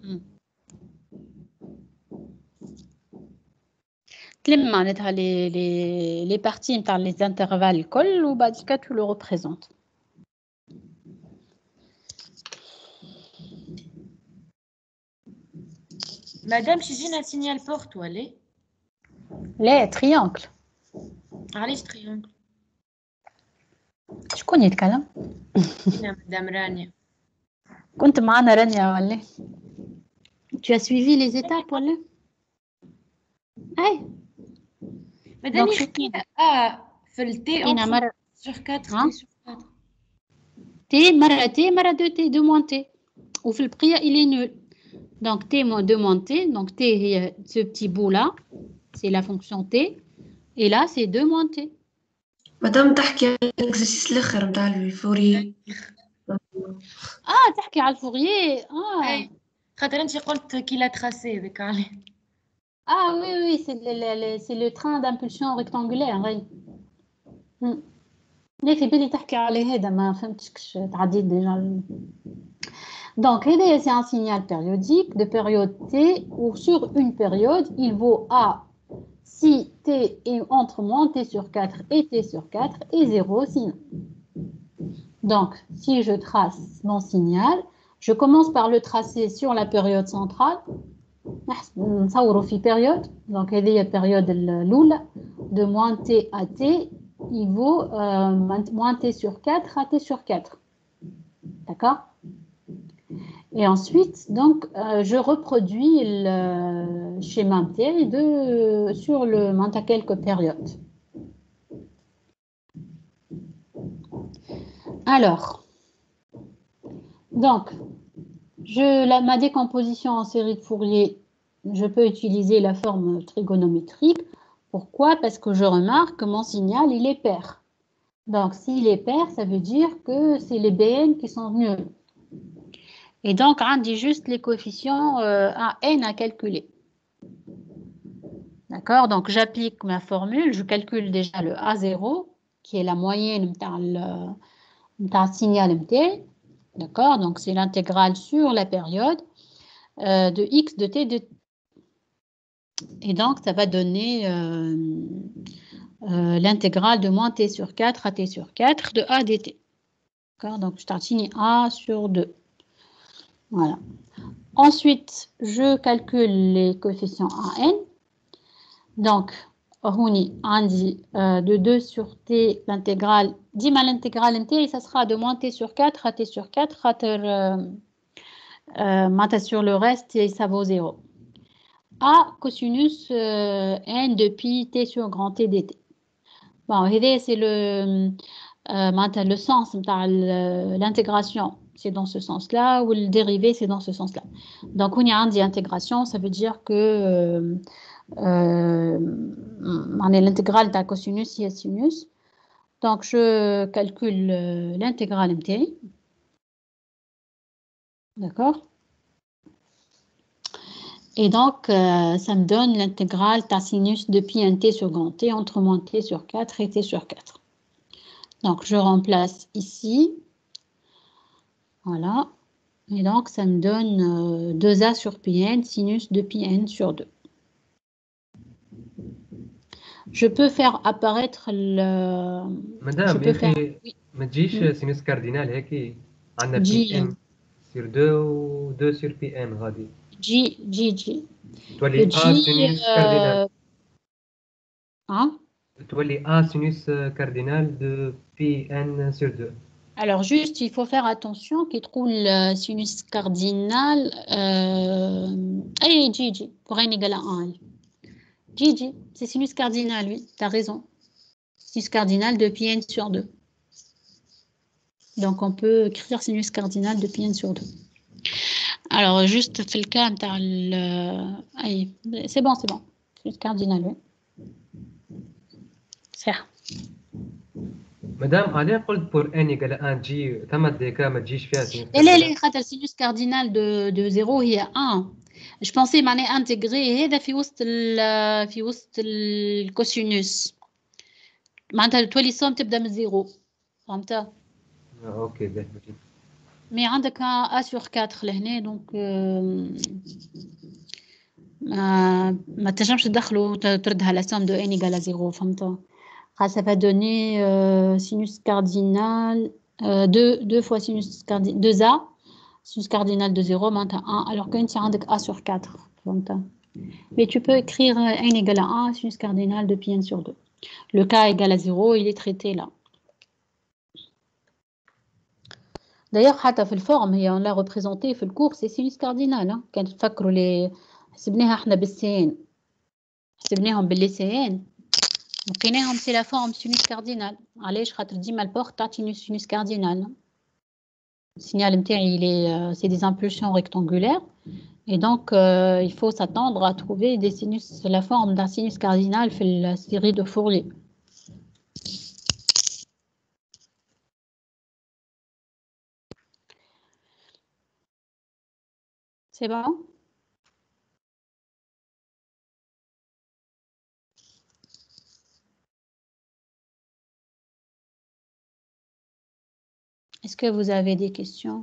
تلم معناتها les parties par les intervalles الكل وبعد كده tu le représentes. Madame, j'ai un signal porte ou allez? Les triangles. علاش triangle? شكون يتكلم؟ أنا مدام رانيا. كنت معنا رانيا ولا؟ Tu as suivi les étapes ولا؟ أي. مدام يحكينا في التي مرة sur 4 sur 4. T مرة T مرة 2T 2 moins T. وفي البقية il est nul. Donc T moins 2 moins T. Donc T هي ce petit bout là. C'est la fonction T. Et là c'est 2 moins T. مادام تحكي على الاكزرسيس الاخر نتاع الفوري تحكي على الفوريي خاطر انت قلت كي لا تراسي ذاك عليه oui c'est le train d'impulsion rectangulaire oui. ليه في بالي تحكي على هذا ما فهمتش تعديت ديجا. Donc c'est un signal périodique de période T où sur une période il vaut A si T est entre moins T sur 4 et T sur 4 et 0 sinon. Donc, si je trace mon signal, je commence par le tracer sur la période centrale. نصوروا في période. Donc, هذه période الأولى de moins T à T, il vaut moins T sur 4 à T sur 4. D'accord? Et ensuite, donc, je reproduis le schéma T sur le à quelques périodes. Alors, donc, ma décomposition en série de Fourier, je peux utiliser la forme trigonométrique. Pourquoi? Parce que je remarque que mon signal, il est pair. Donc, s'il est pair, ça veut dire que c'est les BN qui sont nuls. Et donc, on dit juste les coefficients à n à calculer. D'accord? Donc, j'applique ma formule, je calcule déjà le A0, qui est la moyenne d'un signal MT. D'accord? Donc, c'est l'intégrale sur la période de x de t de t. Et donc, ça va donner l'intégrale de moins t sur 4 à t sur 4 de a dt. D'accord? Donc, je tartine a sur 2. Voilà. Ensuite, je calcule les coefficients a n. Donc, on dit de 2 sur t, l'intégrale, dima l'intégrale nt, et ça sera de moins t sur 4 à t sur 4, sur le reste, et ça vaut 0. A cosinus n de pi t sur grand t dt. Bon, c'est le sens de l'intégration, c'est dans ce sens-là, ou le dérivé, c'est dans ce sens-là. Donc, on y a un dit intégration, ça veut dire que l'intégrale de cosinus et sinus. Donc, je calcule l'intégrale MT. D'accord? Et donc, ça me donne l'intégrale ta sinus de pi n t second t entre moins t sur 4 et t sur 4. Donc, je remplace ici. Voilà. Et donc, ça me donne 2a sur pn, sinus de pn sur 2. Je peux faire apparaître le... Madame, ما تجيش sinus cardinal هيك عندنا pn sur 2 و 2 sur pn غادي. G. تولي A sinus cardinal. تولي A sinus cardinal de pn sur 2. Alors, juste, il faut faire attention qu'il trouve le sinus cardinal. G, pour n égale à 1. G, c'est sinus cardinal, oui, tu as raison. Sinus cardinal de pi n sur 2. Donc, on peut écrire sinus cardinal de pi n sur 2. Alors, juste, fait le cas, c'est bon. Sinus cardinal, oui. C'est ça. Madame, allez, قلت pour n égale à 1 G, ثم ديكا ما تجيش فيها sinus cardinal. لا خاطر sinus cardinal de 0 هي 1. Je pensais معناها انتجري هذا في وسط الكوسينوس. معناتها تولي السوم تبدا من 0. فهمتها؟ اوكي باهي. مي عندك a sur 4 لهنا دونك ما تنجمش تدخلوا تردها la somme de n égale à 0. فهمتها؟ Ça va donner sinus cardinal 2 fois sinus cardinal 2a sinus cardinal de 0 maintenant 1 alors que tu as a sur 4. Mais tu peux écrire n égale à 1 sinus cardinal de pi n sur 2. Le k égale à 0, il est traité là. D'ailleurs, حتى في الفورم هي on l'a représenté في الكور c'est sinus cardinal. كانت تفكروا لي حسبناها احنا بالسين حسبناهم بالليسيين لقيناهم سي لا فورم sinus cardinal. علاش خاطر ديما البورت تعطي sinus cardinal. السينيال نتاعي c'est des impulsions rectangulaires et donc il faut s'attendre à trouver des sinus la forme d'un sinus cardinal في la série de Fourier. C'est bon? Est-ce que vous avez des questions?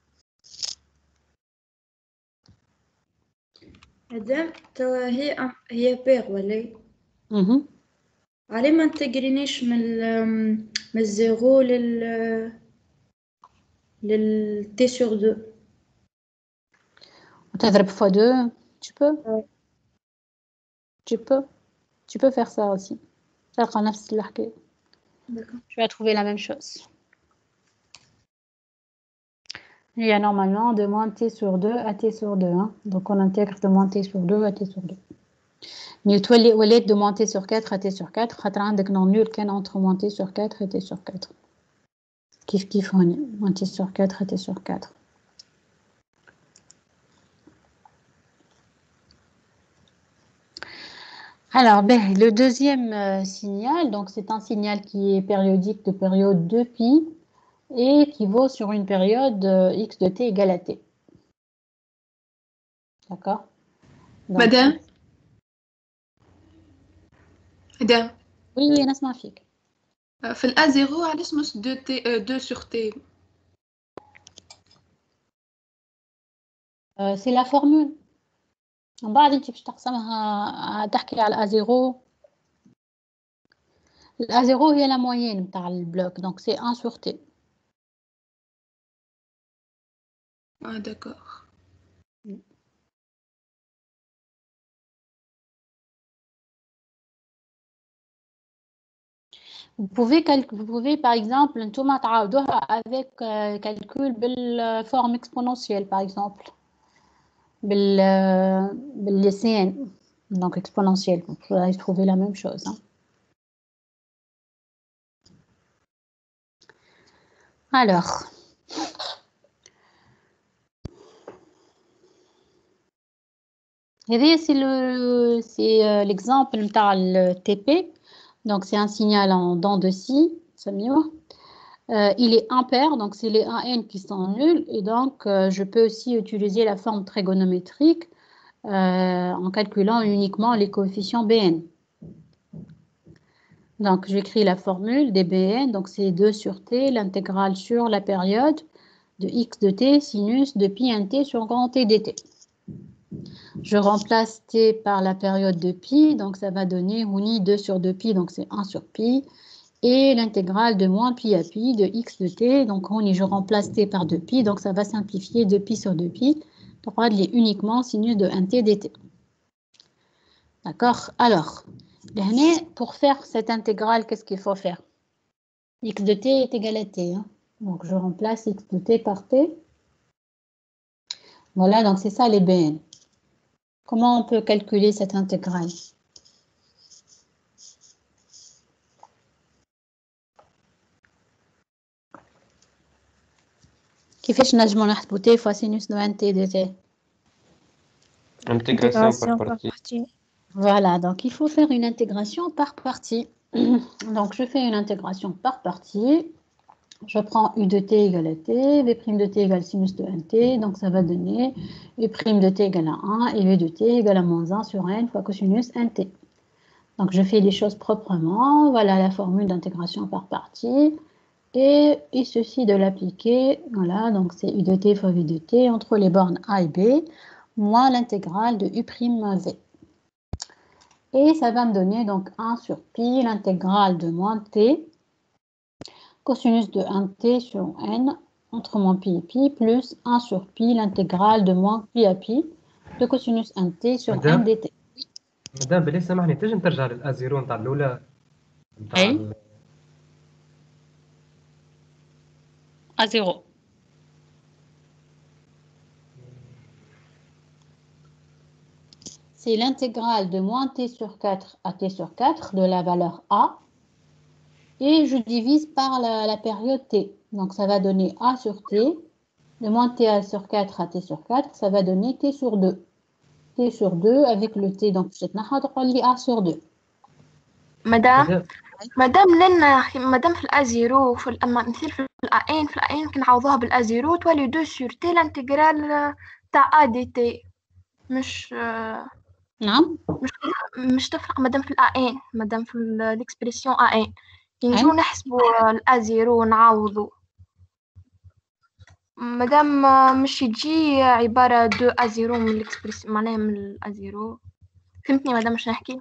مدام توا هي بيغ ولا علي ما نتقرينيش من الزيرو لل t sur 2. وتضرب fois 2 tu peux faire ça aussi. تلقى نفس الحكاية. Tu vas trouver la même chose. Il y a normalement de moins t sur 2 à t sur 2. Donc on intègre de moins t sur 2 à t sur 2. Mais toi, les de moins t sur 4 à t sur 4, خاطر عندك non nul كان entre moins t sur 4 et t sur 4. كيف هوني moins t sur 4 et t sur 4. Alors, le deuxième signal, donc c'est un signal qui est périodique de période 2π et qui vaut sur une période x de t égale à t. D'accord? Madame? Oui, نسمع فيك. في ال A0 علاش مش 2 sur t? C'est la formule. من بعد انت باش تقسمها تحكي على A0. A0 هي la moyenne نتاع البلوك donc c'est 1 sur t. Ah d'accord. Vous pouvez par exemple نتوما تعاودوها avec calcul بالforme exponentielle par exemple. بالليسين donc exponentielle. Vous pourrez trouver la même chose. Alors, c'est l'exemple نتاع le TP. Donc c'est un signal en dents de scie, il est impair, donc c'est les 1n qui sont nuls, et donc je peux aussi utiliser la forme trigonométrique en calculant uniquement les coefficients Bn. Donc, j'écris la formule des Bn, donc c'est 2 sur t, l'intégrale sur la période de x de t sinus de pi 1 t sur grand t dt. Je remplace t par la période de pi, donc ça va donner uni 2 sur 2 pi, donc c'est 1 sur pi, et l'intégrale de moins pi à pi de x de t, donc je remplace t par 2 pi, donc ça va simplifier 2 pi sur 2 pi, donc on va lier uniquement sinus de 1 t dt. D'accord? Alors, pour faire cette intégrale, qu'est-ce qu'il faut faire? X de t est égal à t, hein? Donc je remplace x de t par t. Voilà, donc c'est ça les Bn. Comment on peut calculer cette intégrale? كيفاش نجمو نحسبو t fois sinus de 1 t dt? Intégration par partie. Voilà, donc il faut faire une intégration par partie. Donc je fais une intégration par partie. Je prends u de t égale à t, v' de t égale sinus de 1 t, donc ça va donner u' de t égale à 1 et v de t égale à moins 1 sur n fois cosinus 1 t. Donc je fais les choses proprement, voilà la formule d'intégration par partie, et il suffit de l'appliquer, voilà, donc c'est u de t fois v de t entre les bornes a et b, moins l'intégrale de u' v. Et ça va me donner donc 1 sur pi, l'intégrale de moins t, cosinus de 1t sur n, entre moins pi et pi, plus 1 sur pi, l'intégrale de moins pi à pi, de cosinus 1t sur n dt. مدام بلي سامحني تنجم ترجع للازيرو نتاع الاولى نتاع à 0. C'est l'intégrale de moins t sur 4 à t sur 4 de la valeur a. Et je divise par la période t. Donc ça va donner a sur t. De moins t sur 4 à t sur 4, ça va donner t sur 2. T sur 2 avec le t. Donc je vais a sur 2. مادام لنا مادام في الازيرو في مثل في الان كنعوضوها بالازيرو تولي 2 سور تي الانتجرال تاع ا دي تي مش نعم مش تفرق مادام في الان مادام في الاكسبريسيون ان نجو نحسبوا الازيرو ونعوضوا مادام مش يجي عباره 2 ازيرو من الاكسبريسيون معناها من الازيرو فهمتني مادام مش نحكي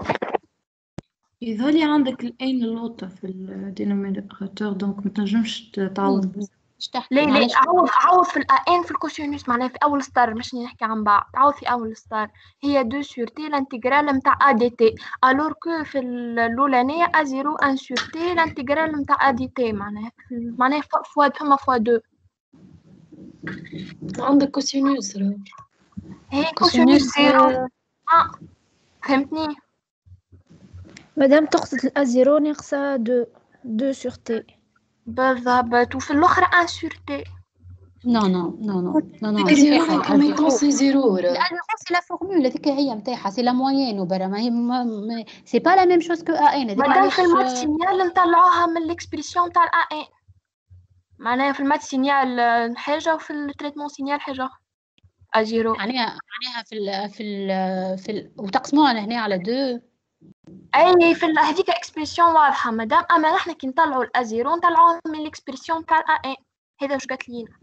يظهر عندك الان اللوطة في الدينوميناتور دونك ما تنجمش تعوض لا عوض في الان في الكوسينوس معناها في اول ستار مش نحكي عن بعض عوض في اول ستار هي 2 سور تي الانتجرال نتاع ا دي تي الور كو في الاولانيه ا 0 1 سور تي الانتجرال نتاع ا دي تي معناها فوا فما فوا 2 عندك كوسينوس هي كوسينوس 0 فهمتني مادام تقصد الازيرو ناقصه 2 سور تي بالضبط وفي الاخرى 1 سور تي Non. C'est la formule هذيك هي نتاعها سي لا موين وبرا ما سي با لا ميم شوز كو ان هذيك مادام في المات سينيال نطلعوها من الاكسبريسيون تاع ان معناها في المات سينيال حاجه وفي التريتمون سينيال حاجه ازيرو معناها في وتقسموها هنا على 2 اي في هذيك اكسبريسيون واضحه مادام اما نحن كي نطلعوا الازيرو نطلعوها من الاكسبريسيون تاع ان هذا واش قالت لينا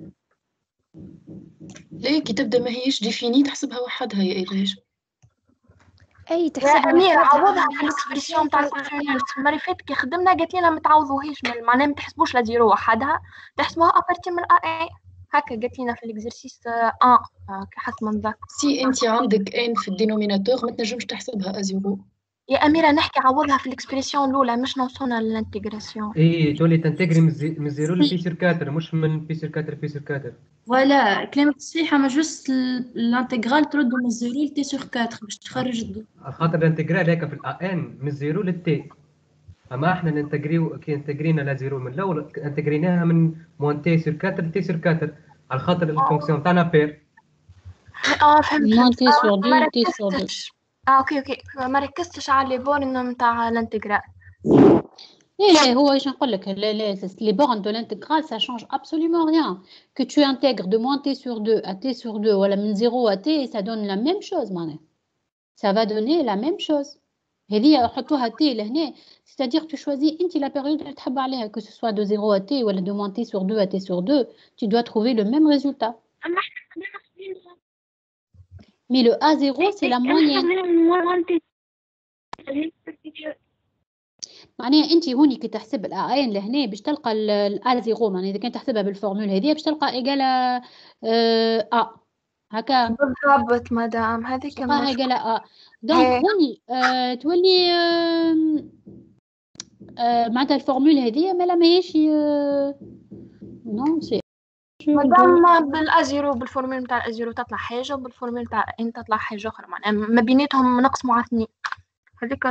ليه كي تبدا ما هيش ديفيني تحسبها وحدها يا ايلاش اي تحسبها يعني عوضها في الاكسبريسيون تاع الكوسينوس المره اللي فاتت كي خدمنا قالت لنا ما تعوضوهاش معناها ما تحسبوش لا زيرو وحدها تحسبوها ابارتي من ان هكا قالت لنا في الاكزرسيس 1 حسب ما نذكر سي انت عندك ان في الدينوميناتور ما تنجمش تحسبها ازيرو يا أميرة نحكي عوضها في الاكسبريسيون الأولى مش نوصلنا للانتجراسيون اي تولي تنتجري من 0 لبي سور 4 مش من بي سور 4 لبي سور 4 فوالا كلامك صحيح ما جوست الانتجرال ترد من 0 لتي سور 4 باش تخرج الضوء خاطر الانتجرال هيك في الان من 0 للتي اما احنا ننتجريو كي انتجرينا لا 0 من الاول انتجريناها من موان تي سور 4 لتي سور 4 على خاطر الفونكسيون تاعنا بير فهمت موان تي سور 2 تي سور 2 اوكي ما ركزتش على لي بورن نتاع الانتجرال Les bornes de l'intégrale, ça change absolument rien. Que tu intègres de moins t sur 2 à t sur 2, ou à 0 à t, ça donne la même chose. Ça va donner la même chose. C'est-à-dire que tu choisis la période que ce soit de 0 à t ou de moins t sur 2 à t sur 2, tu dois trouver le même résultat. Mais le A0, c'est la moyenne. معناها انت هوني كي تحسب الان لهنا باش تلقى الA 0 معناها اذا كنت تحسبها بالفورمول هذه باش تلقى ايجال ا هكا بالضبط مدام هذيك تلقاها ايجال ا دونك هوني تولي معناتها الفورمول هذه ماهيش نو سي مدام بالازيرو بالفورمول نتاع الازيرو تطلع حاجه وبالفورمول نتاع ان تطلع حاجه اخرى معناها ما بيناتهم نقص مع 2 هذيك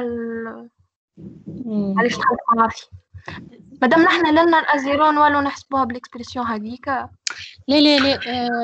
علاش تخلط راسي مادام نحنا لنا الازيرو نولو نحسبوها بالاكسبرسيون هذيك لا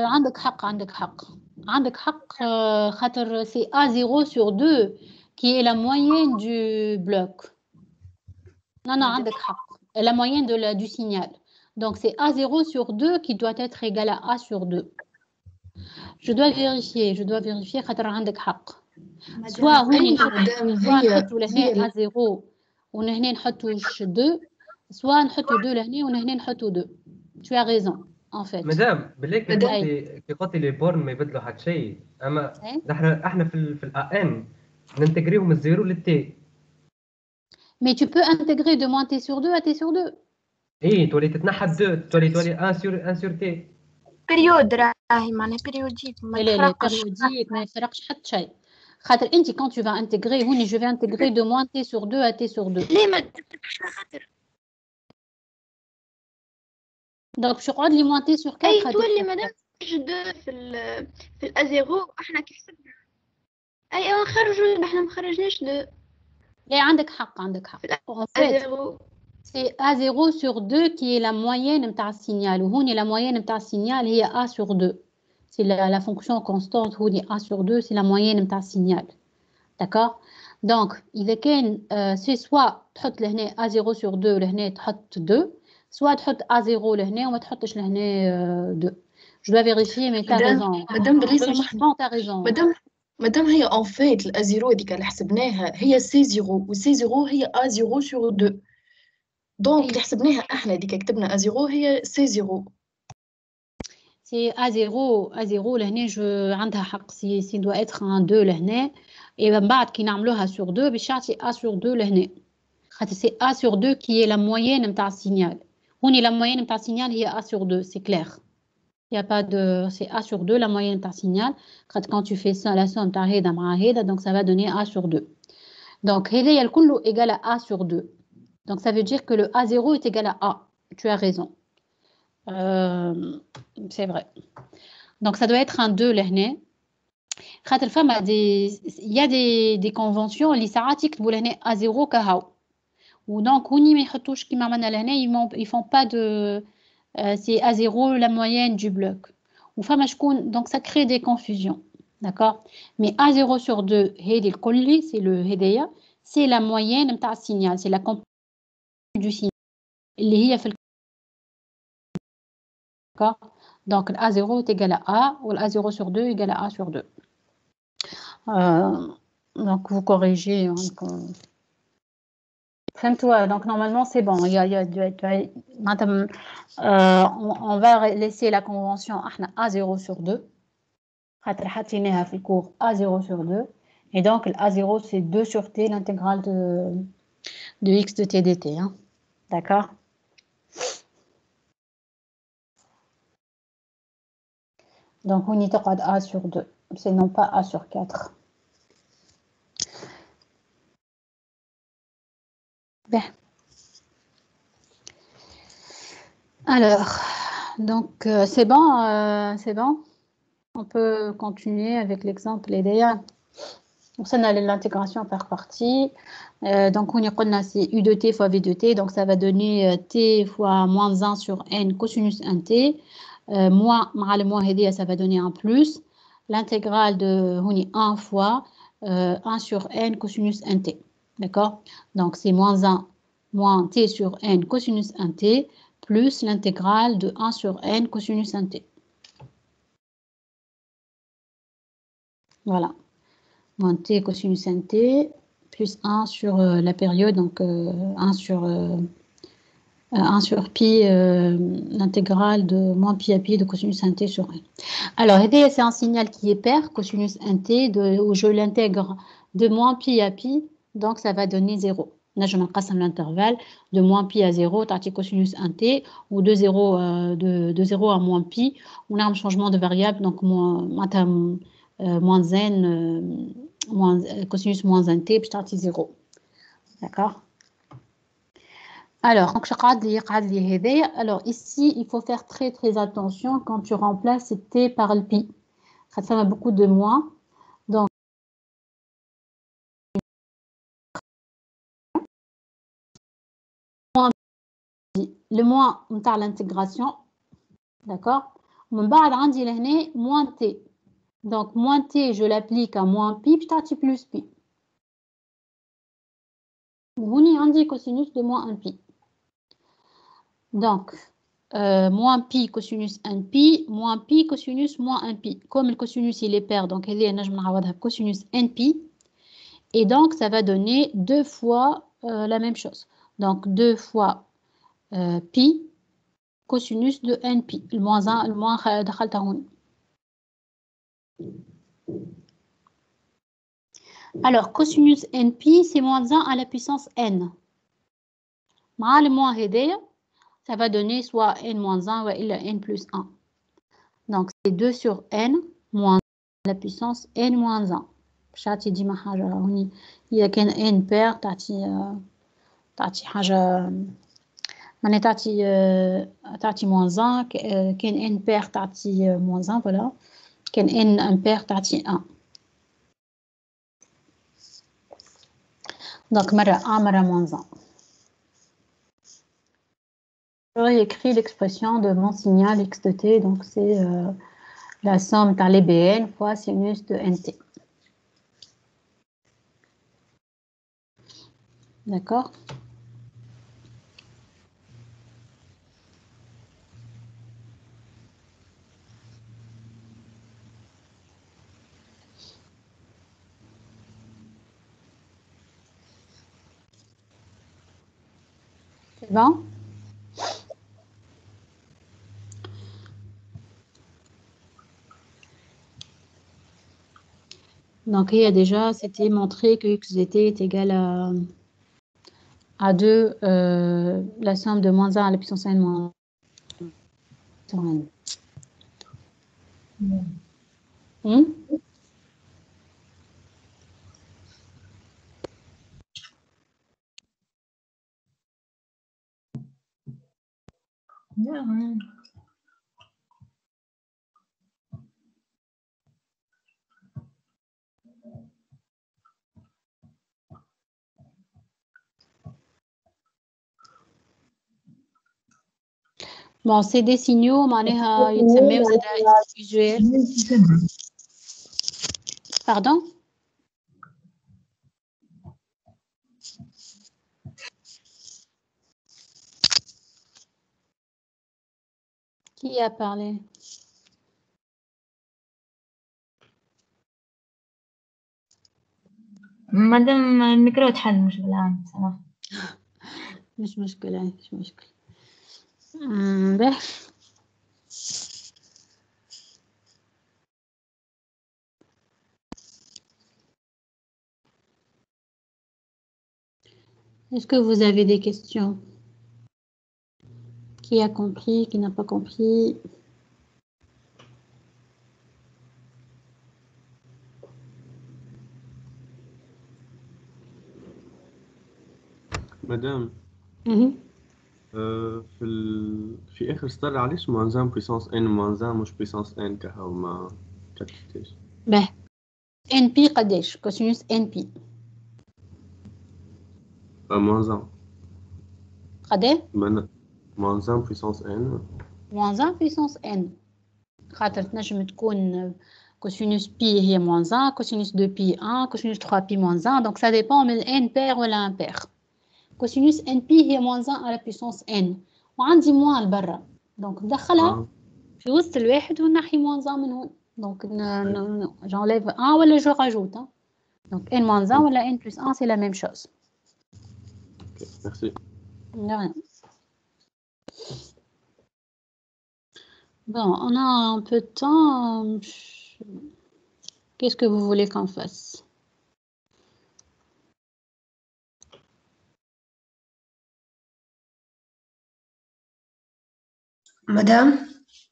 عندك حق خاطر سي A0 sur 2 qui est la moyenne du bloc. Non, عندك حق. La moyenne du signal. Donc c'est A0 sur 2 qui doit être égal à A sur 2. Je dois vérifier خاطر عندك حق. soit هوني نحطوا لهنا A0 ونهنا نحطوا 2 soit نحطوا 2 لهنا ونهنا نحطوا 2. Tu as raison en fait. مدام بالله كي قلتي لي بورن ما يبدلوا حتى شيء اما احنا في الان ننتجريهم الزيرو للتي. Mais tu peux intégrer de moins t sur 2 à t sur 2. ايه تولي تتنحى 2 تولي 1 sur t. بيريود راهي معناها بيريوديك ما بيريوديك ما يفرقش حتى شيء. خاطر انت quand tu vas intégrer هوني je vais intégrer de moins t sur 2 à t sur 2. ليه ما تكتبش خاطر donc je قعد لي moins t sur 4 اي تولي مادام 2 في الازيرو احنا كي حسبنا اي نخرجوا احنا ما خرجناش لا عندك حق en fait c'est A0 sur 2 qui est la moyenne نتاع السينيال وهوني la moyenne نتاع السينيال هي A sur 2. C'est la fonction constante هوني A sur 2 c'est la moyenne نتاع السينيال. D'accord. Donc إذا كان c'est soit تحط لهنا A0 sur 2 لهنا تحط 2 soit تحط A0 لهنا وما تحطش لهنا 2. Je dois vérifier mais t'as raison. مدام بلي سمحتي t'as raison. مدام هي en fait الأ0 هذيك اللي حسبناها هي C0 و C0 هي A0 sur 2 دونك اللي حسبناها احنا هذيك كتبنا A0 هي C0. سي A0 لهنا عندها حق سي doit être un 2 لهنا et من بعد كي نعملوها sur 2 باش يعطي A sur 2 لهنا خاطر سي A sur 2 qui est la moyenne نتاع السينيال. هوني la moyenne نتاع السينيال هي A sur 2 c'est clair. Il y a pas de c'est A sur 2 la moyenne نتاع السينيال quand tu fais ça la somme تاع هذا مع هذا donc ça va donner A sur 2. Donc هذايا الكل égal à A sur 2. Donc ça veut dire que le A0 est égal à A. Tu as raison. C'est vrai. Donc ça doit être un 2 لهنا. خاطر فما il y a des conventions اللي ساعات يكتبوا لهنا A0 كهو. ودونك هوني ما يحطوش كيما عملنا لهنا ils font pas de c'est A0 la moyenne du bloc. Ou فما شكون donc ça crée des confusions. D'accord. Mais A0 sur 2 هذه الكل c'est le هدايا c'est la moyenne نتاع السينيال c'est la composante du signal اللي هي في D'accord. Donc A0 est égal à A ou A0 sur 2 est égal à A sur 2. Donc vous corrigez. Toi, donc normalement c'est bon. On va laisser la convention A0 sur 2. في الcours A0 sur 2. Et donc A0 c'est 2 sur T, l'intégrale de X de T dt. Hein. D'accord. Donc, on y tocade A sur 2. C'est non pas A sur 4. Bien. Alors, donc, c'est bon, c'est bon. On peut continuer avec l'exemple idéal. Donc, ça, on a l'intégration par partie. Donc, on y a c'est U de T fois V de T. Donc, ça va donner T fois moins 1 sur N cosinus 1T. Moins, le moins ça va donner un plus. L'intégrale de 1 fois 1 sur n cosinus nt. D'accord. Donc c'est moins 1 moins t sur n cosinus 1t plus l'intégrale de 1 sur n cosinus 1t. Voilà. Moins t cosinus 1t plus 1 sur la période, donc 1 sur pi, l'intégrale de moins pi à pi de cosinus 1t sur n. Alors, c'est un signal qui est pair, cosinus 1t, où je l'intègre de moins pi à pi, donc ça va donner 0. Là, je m'encasse l'intervalle de moins pi à 0, t'as cosinus 1t, ou de 0 à moins pi, on a un changement de variable, donc moins n, cosinus moins 1t, puis t'as 0. D'accord? Alors, alors, ici, il faut faire très très attention quand tu remplaces t par le pi. Ça a beaucoup de moins. Donc, le moins, on a l'intégration. D'accord? Moins t. Donc, moins t, je l'applique à moins pi, puis plus pi. Vous on dit cosinus de moins 1 pi. Donc, moins pi cosinus 1 pi, moins pi cosinus moins 1 pi. Comme le cosinus il est pair, donc il y a cosinus n pi. Et donc, ça va donner 2 fois la même chose. Donc, 2 fois pi cosinus de n pi. Le moins 1, le moins alors, cosinus n pi, c'est moins 1 à la puissance n. Mais le moins ça va donner soit n moins 1 ou n plus 1. Donc, c'est 2 sur n moins 1 à la puissance n moins 1. شاتي ديما حاجة هوني إذا كان n بير تعطي حاجة معناها تعطي moins 1 كان n بير تعطي moins 1 voilà كان n impair تعطي 1. Donc مرة 1 مرة moins 1. J'aurais écrit l'expression de mon signal x de t, donc c'est la somme par les bn fois sinus de nt. D'accord? C'est bon? Donc, il y a déjà, c'était montré que x de t est égal à 2, la somme de moins 1 à la puissance n moins 1. Bon, c'est des signaux, معناها يتسموا زادا usuels. Pardon? Qui a parlé? مادام الميكرو تحل مش بالعام صراحة. مش مشكلة. Est-ce que vous avez des questions? Qui a compris, qui n'a pas compris? مدام في اخر سطر علاش موانزان بويسونس ان موانزان مش بويسونس ان كهو ما كتبتيش به ان بي قداش كوسينوس ان بي موانزان قداش موانزان بويسونس ان موانزان بويسونس ان خاطر تنجم تكون كوسينوس بي هي موانزان كوسينوس 2 بي 1 كوسينوس 3 بي موانزان دونك سا ديبون من ان بير ولا ان بير كوسينوس NP هي moins 1 على puissance N وعندي moins لبرا دونك ندخلها في وسط الواحد ونحي moins 1 من هون دونك j'enlève 1 ولا je rajoute donc N moins 1 ولا N plus 1 c'est la même chose. Ok, merci. De rien. Bon, on a un peu de temps. Qu'est-ce que vous voulez qu'on fasse? مدام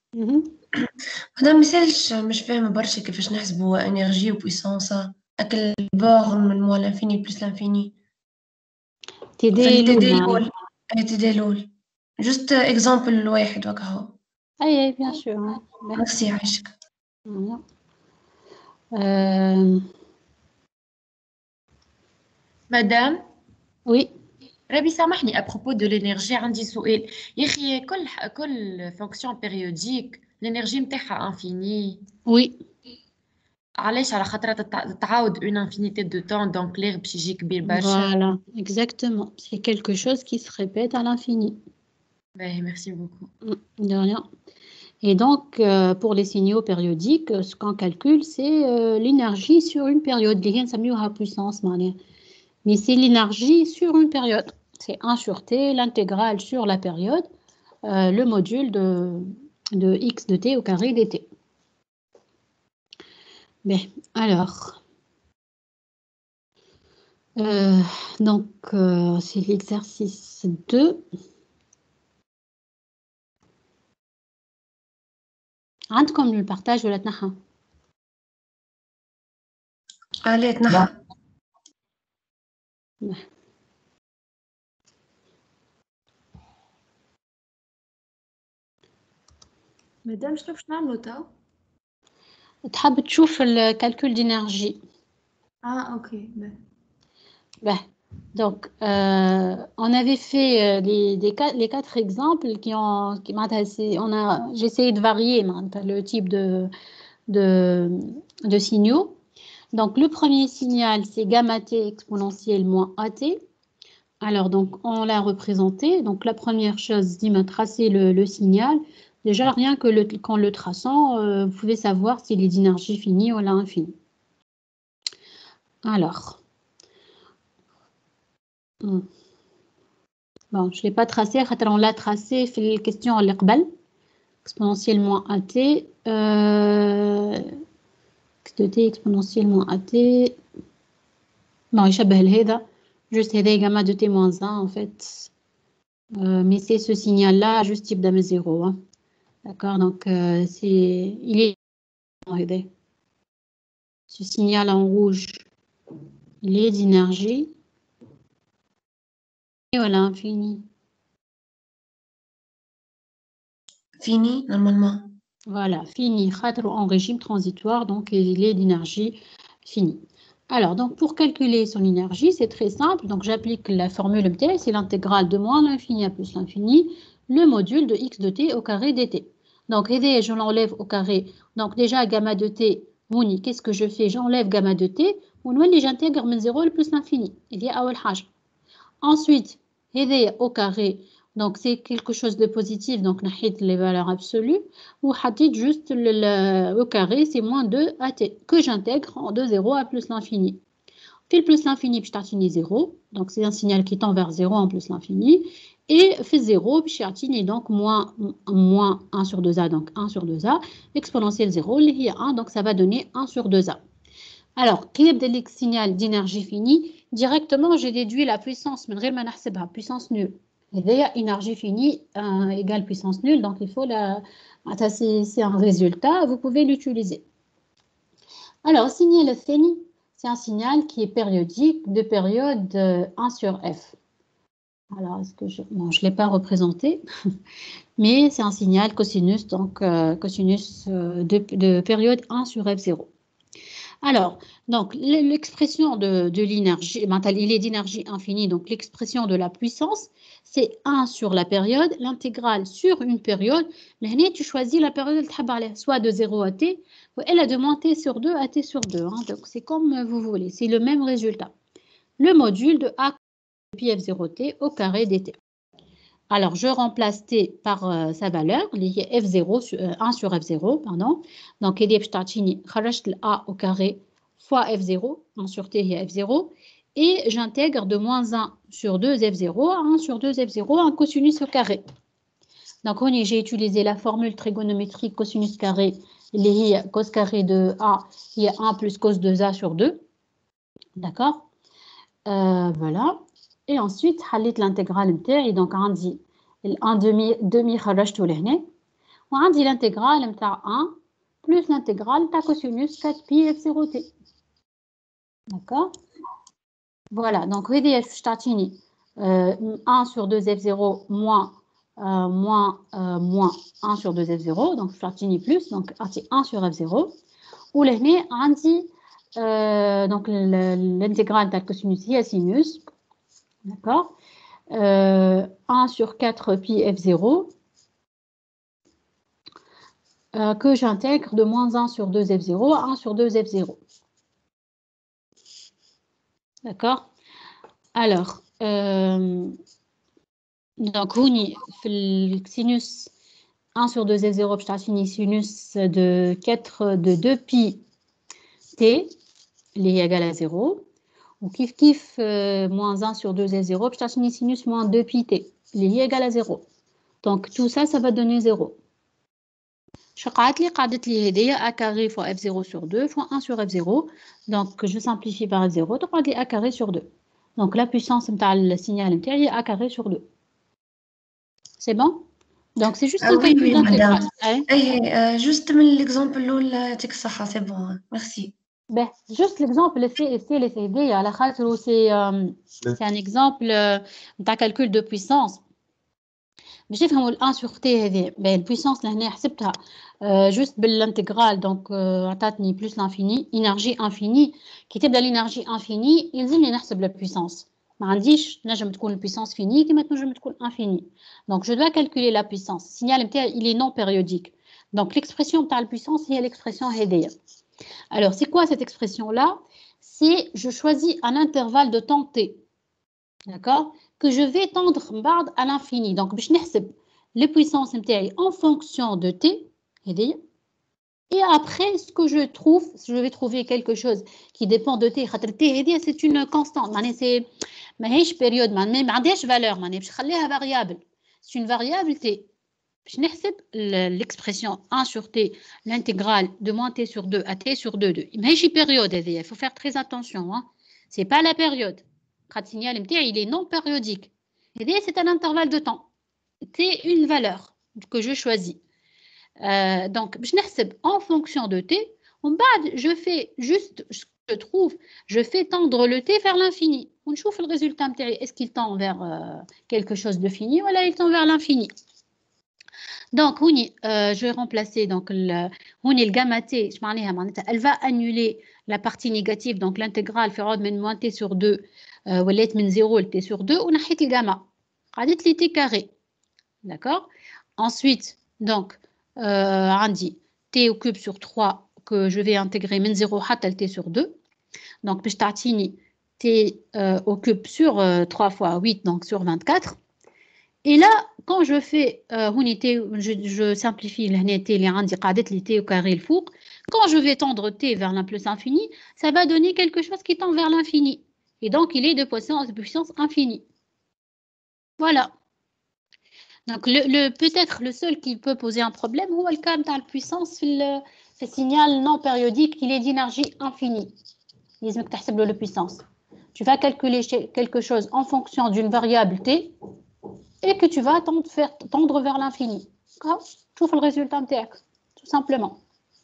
مثالش مش فاهمة برشا كيفاش نحسبوا انرجي وبويسونسا اكل بورن من موا لانفيني بلس لانفيني تدي لول تدي لول جست اكزامبل واحد وكهو اي بيان سور ميرسي عايشك مدام وي ربي سامحني ابروبو دو لينيرجي عندي سؤال يا اخي كل فونكسيون بيريوديك الانرجي نتاعها انفيني وي علاش على خاطر تتعاود اون انفينيتي دو طون دونك لير باش يجي كبير برشا voilà exactement c'est quelque chose qui se répète à l'infini. Merci beaucoup. De rien. Et donc pour les signaux périodiques ce qu'on calcule c'est l'énergie sur une période اللي هي نسميوها puissance معناها mais c'est l'énergie sur une période. C'est 1 sur t, l'intégrale sur la période, le module de x de t au carré dt. Bien, alors, donc c'est l'exercice 2. عندكم البارتاج ولا تنحى؟ عليه تنحى. مدام شنو باش نعملو تو؟ تحب تشوف الكالكول دينيرجي. اوكي Ben, donc, on avait fait les 4 exemples j'ai essayé de varier le type de signaux. Donc, le premier signal, c'est gamma t exponentielle moins at. Alors, donc, on l'a représenté. Donc, la première chose, dit tracer le signal. Déjà, rien que qu'en le traçant, vous pouvez savoir s'il est d'énergie finie ou infinie. Alors, bon, je ne l'ai pas tracé, on l'a tracé في la question اللي قبل exponentielle moins at x de t exponentielle moins at bon يشبه لهذا juste هذا gamma de t moins 1 en fait mais c'est ce signal là juste يبدا من 0 hein. D'accord, donc il est regardez ce signal en rouge il est d'énergie à l'infini. Fini, normalement. Voilà, fini, en régime transitoire, donc il est d'énergie finie. Alors, donc pour calculer son énergie, c'est très simple. Donc j'applique la formule MT, c'est l'intégrale de moins l'infini à plus l'infini, le module de x de t au carré dt. Donc, je l'enlève au carré. Donc déjà, gamma de t, qu'est-ce que je fais? J'enlève gamma de t, j'intègre من 0 plus l'infini. Il y a أول حاجة. Ensuite, au carré, donc c'est quelque chose de positif, donc نحيت les valeurs absolues, ou حطيت juste au carré, c'est moins 2 at que j'intègre de 0 à plus l'infini. Fait plus l'infini, puis je 0, donc c'est un signal qui tend vers 0 en plus l'infini, et fait 0, puis je donc moins 1 sur 2a, donc 1 sur 2a, exponentielle 0, il y a 1, donc ça va donner 1 sur 2a. Alors, qui est le signal d'énergie finie? Directement, j'ai déduit la puissance, mais vraiment, puissance nulle. Et d'ailleurs, énergie finie égale puissance nulle, donc il faut c'est un résultat, vous pouvez l'utiliser. Alors, signal fini, c'est un signal qui est périodique de période 1 sur f. Alors, est-ce que je ne l'ai pas représenté, mais c'est un signal cosinus, donc cosinus de période 1 sur f0. Alors, donc l'expression de l'énergie, il est d'énergie infinie, donc l'expression de la puissance, c'est 1 sur la période, l'intégrale sur une période. Là, tu choisis la période, soit de 0 à t, ou elle a de moins t sur 2 à t sur 2. Hein, donc, c'est comme vous voulez, c'est le même résultat. Le module de a pi f0t au carré dt. Alors, je remplace t par sa valeur, qui est f0, 1 sur f0, pardon. Donc, il y a a au carré fois f0, 1 sur t, il y a f0. Et j'intègre de moins 1 sur 2 f0 à 1 sur 2 f0 un cosinus au carré. Donc, j'ai utilisé la formule trigonométrique cosinus carré, qui est cos carré de a, qui est 1 plus cos de a sur 2. D'accord, voilà. Et ensuite, حليت l'intégrale نتاعي donc عندي ال1 demi خرجته لهنا وعندي l'intégrale نتاع 1 plus l'intégrale نتاع cosinus 4 pi f0t. D'accord. Voilà, donc هذه باش تعطيني 1 sur 2 f0 moins 1 sur 2 f0 donc باش تعطيني plus donc عطي 1 sur f0 ولهنا عندي donc l'intégrale نتاع cosinus هي sinus. D'accord, 1 sur 4 pi f0 que j'intègre de moins 1 sur 2 f0 à 1 sur 2 f0. D'accord. Alors, donc, le sinus 1 sur 2 f0, je t'ai sinus de 2 pi t, il est égal à 0. Ou kif moins 1 sur 2 f0, je t'ai sinus moins 2 pi t, il est égal à 0. Donc, tout ça, ça va donner 0. Je vais a carré fois f0 sur 2 fois 1 sur f0. Donc, je simplifie par f0, donc on dit a carré sur 2. Donc, la puissance le signal est a carré sur 2. C'est bon? Donc, c'est juste un calcul d'intégral. Juste l'exemple là, c'est bon. Merci. Ben, juste l'exemple, c'est un exemple d'un calcul de puissance. باش نفهموا ال1 sur t هذه البويسونس لهنا حسبتها juste بالانتجرال دونك عطاتني بلس لانفيني انرجي انفيني كي تبدا الانرجي انفيني يلزمني نحسب لا بويسونس ما عنديش نجم تكون البويسونس فيني كيما تنجم تكون انفيني دونك جو دوا كالكولي لا بويسونس السينيال نتاعي il est non périodique donc l'expression نتاع البويسونس هي l'expression هذيا. Alors c'est quoi cette expression là? C'est je choisis un intervalle de temps t, d'accord, que je vais tendre à l'infini. Donc, je vais les puissances en fonction de t. Et après, ce que je trouve, je vais trouver quelque chose qui dépend de t. T, c'est une constante. C'est une période, mais pas valeur. Je variable. C'est une variable t. Je vais l'expression 1 sur t, l'intégrale de moins t sur 2 à t sur 2. Mais c'est une période. Il faut faire très attention. Hein. Ce n'est pas la période. Le signal il est non périodique. C'est un intervalle de temps. C'est une valeur que je choisis. Donc, je n'excède en fonction de t. Je fais juste ce que je trouve. Je fais tendre le t vers l'infini. On trouve le résultat. Est-ce qu'il tend vers quelque chose de fini ou là il tend vers l'infini? Donc, je vais remplacer donc le gamma t. Elle va annuler la partie négative. Donc, l'intégrale fait de moins t sur 2. ولات من 0 ل t sur 2 ونحيت الجاما قعدت لي t carré. D'accord. Ensuite donc عندي t au cube sur 3 que je vais intégrer من 0 حتى ل t sur 2 donc باش تعطيني t au cube sur 3 fois 8 donc sur 24. Et là quand je fais je simplifie لهنا t اللي عندي قعدت لي t au carré الفوق. Quand je vais tendre t vers l'un plus infini, ça va donner quelque chose qui tend vers l'infini. Et donc, il est de puissance infinie. Voilà. Donc, peut-être le seul qui peut poser un problème, c'est le cas de la puissance, le signal non périodique, il est d'énergie infinie. La puissance. Tu vas calculer quelque chose en fonction d'une variable t et que tu vas tendre vers l'infini. Tu trouves le résultat tout simplement.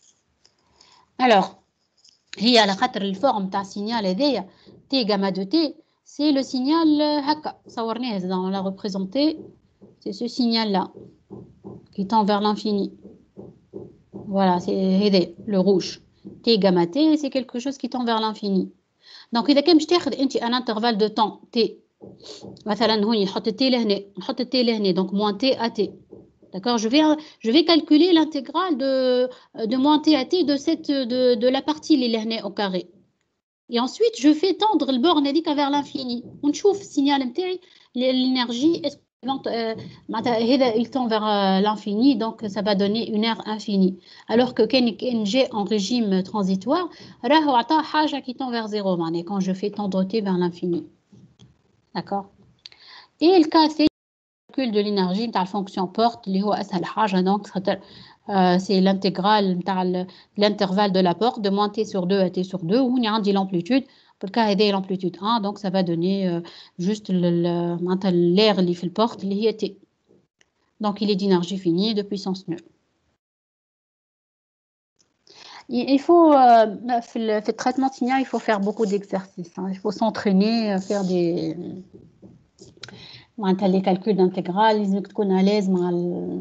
Alors, il y a la forme d'un signal هذايا t gamma de t, c'est le signal هكا صورناه on l'a représenté, c'est ce signal là qui tend vers l'infini. Voilà, c'est le rouge. T gamma t, c'est quelque chose qui tend vers l'infini. Donc إذا كان باش تاخذ أنت un intervalle de temps t مثلا هوني نحط t لهنا نحط t لهنا donc moins t à t. D'accord, je vais calculer l'intégrale de moins t à t de la partie اللي لهنا au carré. Et ensuite, je fais tendre le borne vers l'infini. On trouve le signal MTI, l'énergie, il tend vers l'infini, donc ça va donner une aire infinie. Alors que quand j'ai en régime transitoire, qui tend vers 0, quand je fais tendre T vers l'infini. D'accord? Et le cas, c'est le calcul de l'énergie de la fonction porte, donc c'est l'intégrale de l'intervalle de la porte de moins t sur 2 à t sur 2 où il y a l'amplitude. Pour le cas, c'est l'amplitude 1, donc ça va donner juste l'air qui fait le porte, qui est t. Donc il est d'énergie finie de puissance nulle. Il faut, في le traitement de signal, il faut faire beaucoup d'exercices. Il faut s'entraîner, faire les calculs d'intégrale, لازم تكون à l'aise مع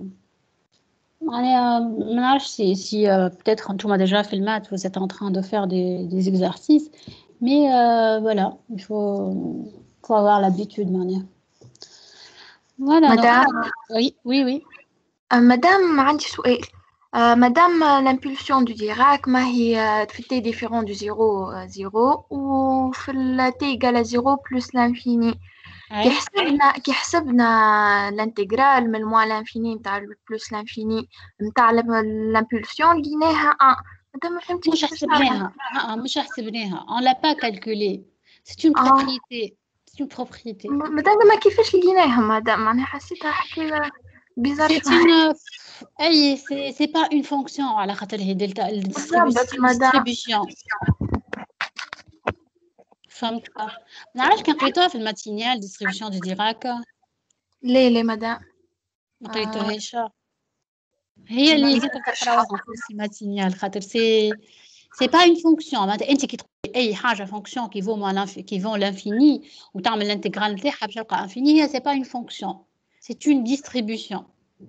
si peut-être tout déjà fait le maths, vous êtes en train de faire des exercices, mais voilà, il faut avoir l'habitude. Voilà. Madame, oui. Madame, عندي سؤال. Madame, l'impulsion du Dirac, fait t différent du 0, 0 ou fait t égale à 0 plus l'infini. كي حسبنا l'intégrale من moins l'infini نتاع plus l'infini نتاع l'impulsion لقيناها 1. مادام ما فهمتيش مش حسبناها on l'a pas calculé. C'est une propriété. C'est une propriété. مادام ما كيفاش لقيناها مادام معناها حسيتها حكايه بيزار. C'est pas une fonction على خاطر هي دلتا distribution. فهمت. ما نعرفش كان قريتوها في الماتينيال ديستريبيوشن دو ديراك. لا مدام ما قريتوهاش. هي اللي لازمكم تقراوها في الماتينيال خاطر سي با اون فونكسيون. معناتها انت كي تقولي اي حاجه فونكسيون كي فون لانفيني وتعمل الانتجرال نتاعها باش تلقى انفيني، هي سي با اون فونكسيون، سي اون ديستريبيوشن.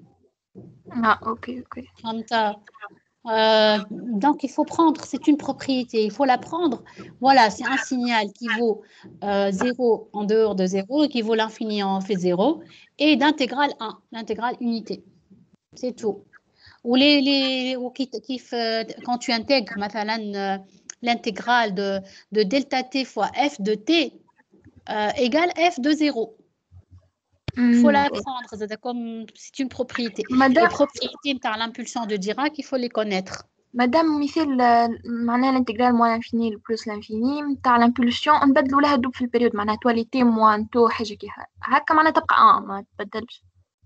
اوكي فهمت. Donc il faut prendre, c'est une propriété, il faut la prendre. Voilà, c'est un signal qui vaut 0 en dehors de 0 et qui vaut l'infini en fait 0 et d'intégrale 1, l'intégrale unité. C'est tout. Ou quand tu intègres l'intégrale de delta t fois f de t égale f de 0. Il faut la prendre, c'est une propriété. Madame, les propriétés de l'impulsion de Dirac, il faut les connaître. Madame, معناها l'intégrale moins l'infini plus l'infini نتاع l'impulsion نبدلوا لها دوب في البريود معناها توالي تي موان تو حاجه كي هكا معناها تبقى ما تبدلش.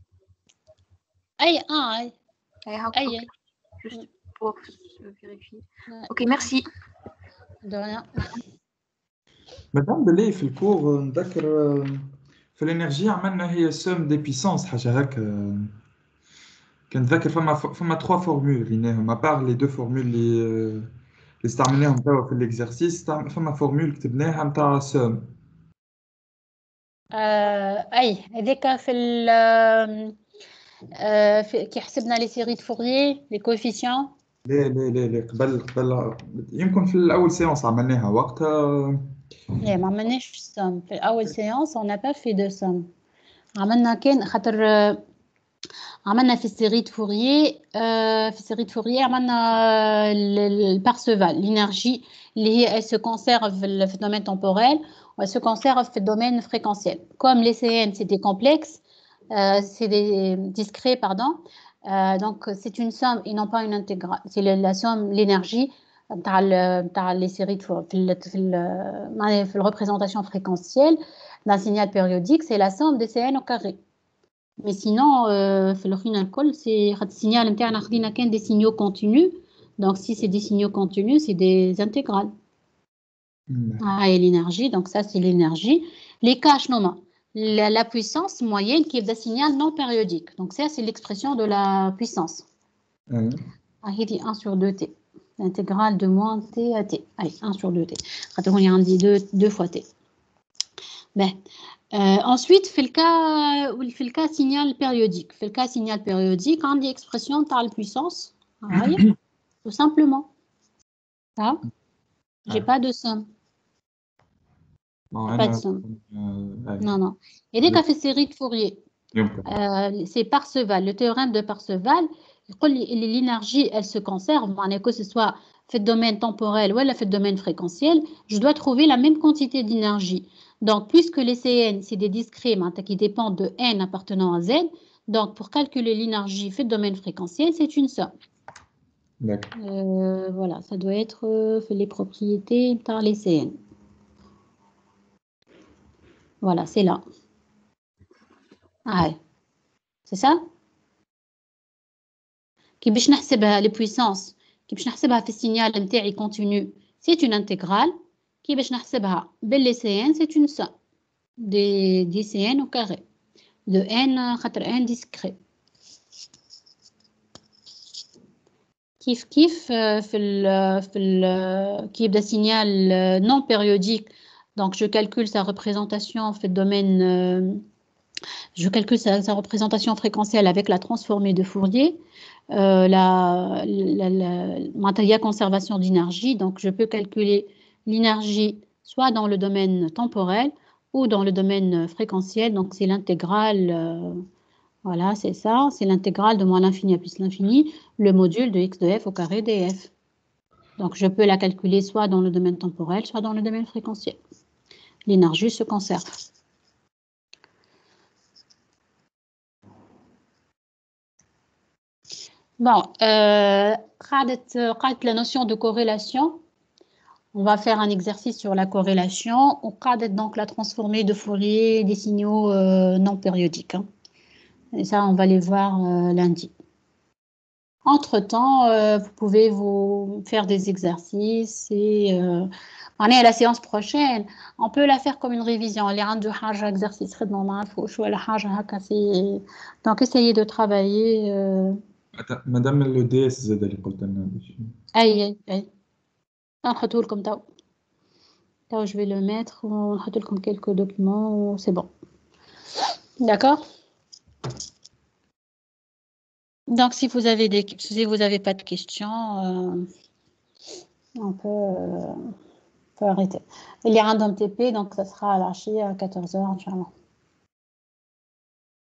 اي juste pour vérifier. Ok, merci. De rien. مدام بلي في الكور نذكر في الانرجي عملنا هي سوم دي بيسانس حاجه هكا. كنتذكر فما 3 فورمول ليناهم ابار لي 2 فورمول اللي استعملناهم توا في الاكزرسيس. فما فورمول كتبناها نتاع سوم. اي هذاك في كي حسبنا لي سيري دو فوريي لي كوفيسيون. لا قبل يمكن في الاول سيونس عملناها وقتها. لا ما عملناش السوم في اول سيونس. on n'a pas fait de somme. عملنا كان خاطر عملنا في السيري دو فوريي عملنا البارسيفال l'énergie اللي هي elle se conserve في le domaine temporel ou elle se conserve في le domaine fréquentiel. Comme les CN c'est des complexes, c'est des discrets pardon, donc c'est une somme et non pas une intégrale. C'est la somme l'énergie تاع les séries في la représentation fréquentielle d'un signal périodique, c'est la somme des CN au carré. Mais sinon في الأخرين الكل c'est الsignal نتاعنا خدينا كان des signaux continus. Donc si c'est des signaux continus, c'est des intégrales. Et l'énergie, donc ça c'est l'énergie. Les K شنو la puissance moyenne qui est d'un signal non périodique. Donc ça c'est l'expression de la puissance. Il dit 1 sur 2t. L'intégrale de moins t à t. Allez, 1 sur 2t. On y a dit 2 fois t. Ben, ensuite, fait le cas signal périodique. Fait le cas signal périodique, on dit expression de la puissance. Tout simplement. Ça, j'ai pas de somme. Pas de somme. Non. Et dès qu'on fait série de Fourier, c'est Parseval, le théorème de Parseval, l'énergie, elle se conserve, que ce soit fait le domaine temporel ou fait le domaine fréquentiel, je dois trouver la même quantité d'énergie. Donc, puisque les Cn, c'est des discrets qui dépendent de n appartenant à z, donc pour calculer l'énergie fait le domaine fréquentiel, c'est une somme. Voilà, ça doit être les propriétés par les Cn. Voilà, c'est là. C'est ça? Qui باش نحسبها les puissances كي باش نحسبها في السينيال نتاعي continu c'est une intégrale كي باش نحسبها باللي cn c'est une somme des cn au carré de n خاطر n discret كيف كي يبدا signal non périodique donc je calcule sa représentation fait le domaine je calcule sa représentation fréquentielle avec la transformée de Fourier, la conservation d'énergie. Donc, je peux calculer l'énergie soit dans le domaine temporel ou dans le domaine fréquentiel. Donc, c'est l'intégrale, voilà, c'est ça, c'est l'intégrale de moins l'infini à plus l'infini, le module de x de f au carré df. Donc, je peux la calculer soit dans le domaine temporel, soit dans le domaine fréquentiel. L'énergie se conserve. Bon, la notion de corrélation. On va faire un exercice sur la corrélation. On va donc la transformée de Fourier des signaux non périodiques. Hein. Et ça, on va les voir lundi. Entre-temps, vous pouvez vous faire des exercices et on est à la séance prochaine. On peut la faire comme une révision. Les rendre un exercice donc essayez de travailler. Madame le DS زاد اللي قلت لنا اي نحطه لكم تو je vais le mettre ونحط لكم quelques documents c'est bon d'accord donc si vous avez pas de questions on peut arrêter il y a un TP donc ça sera à l'archi à 14h inchallah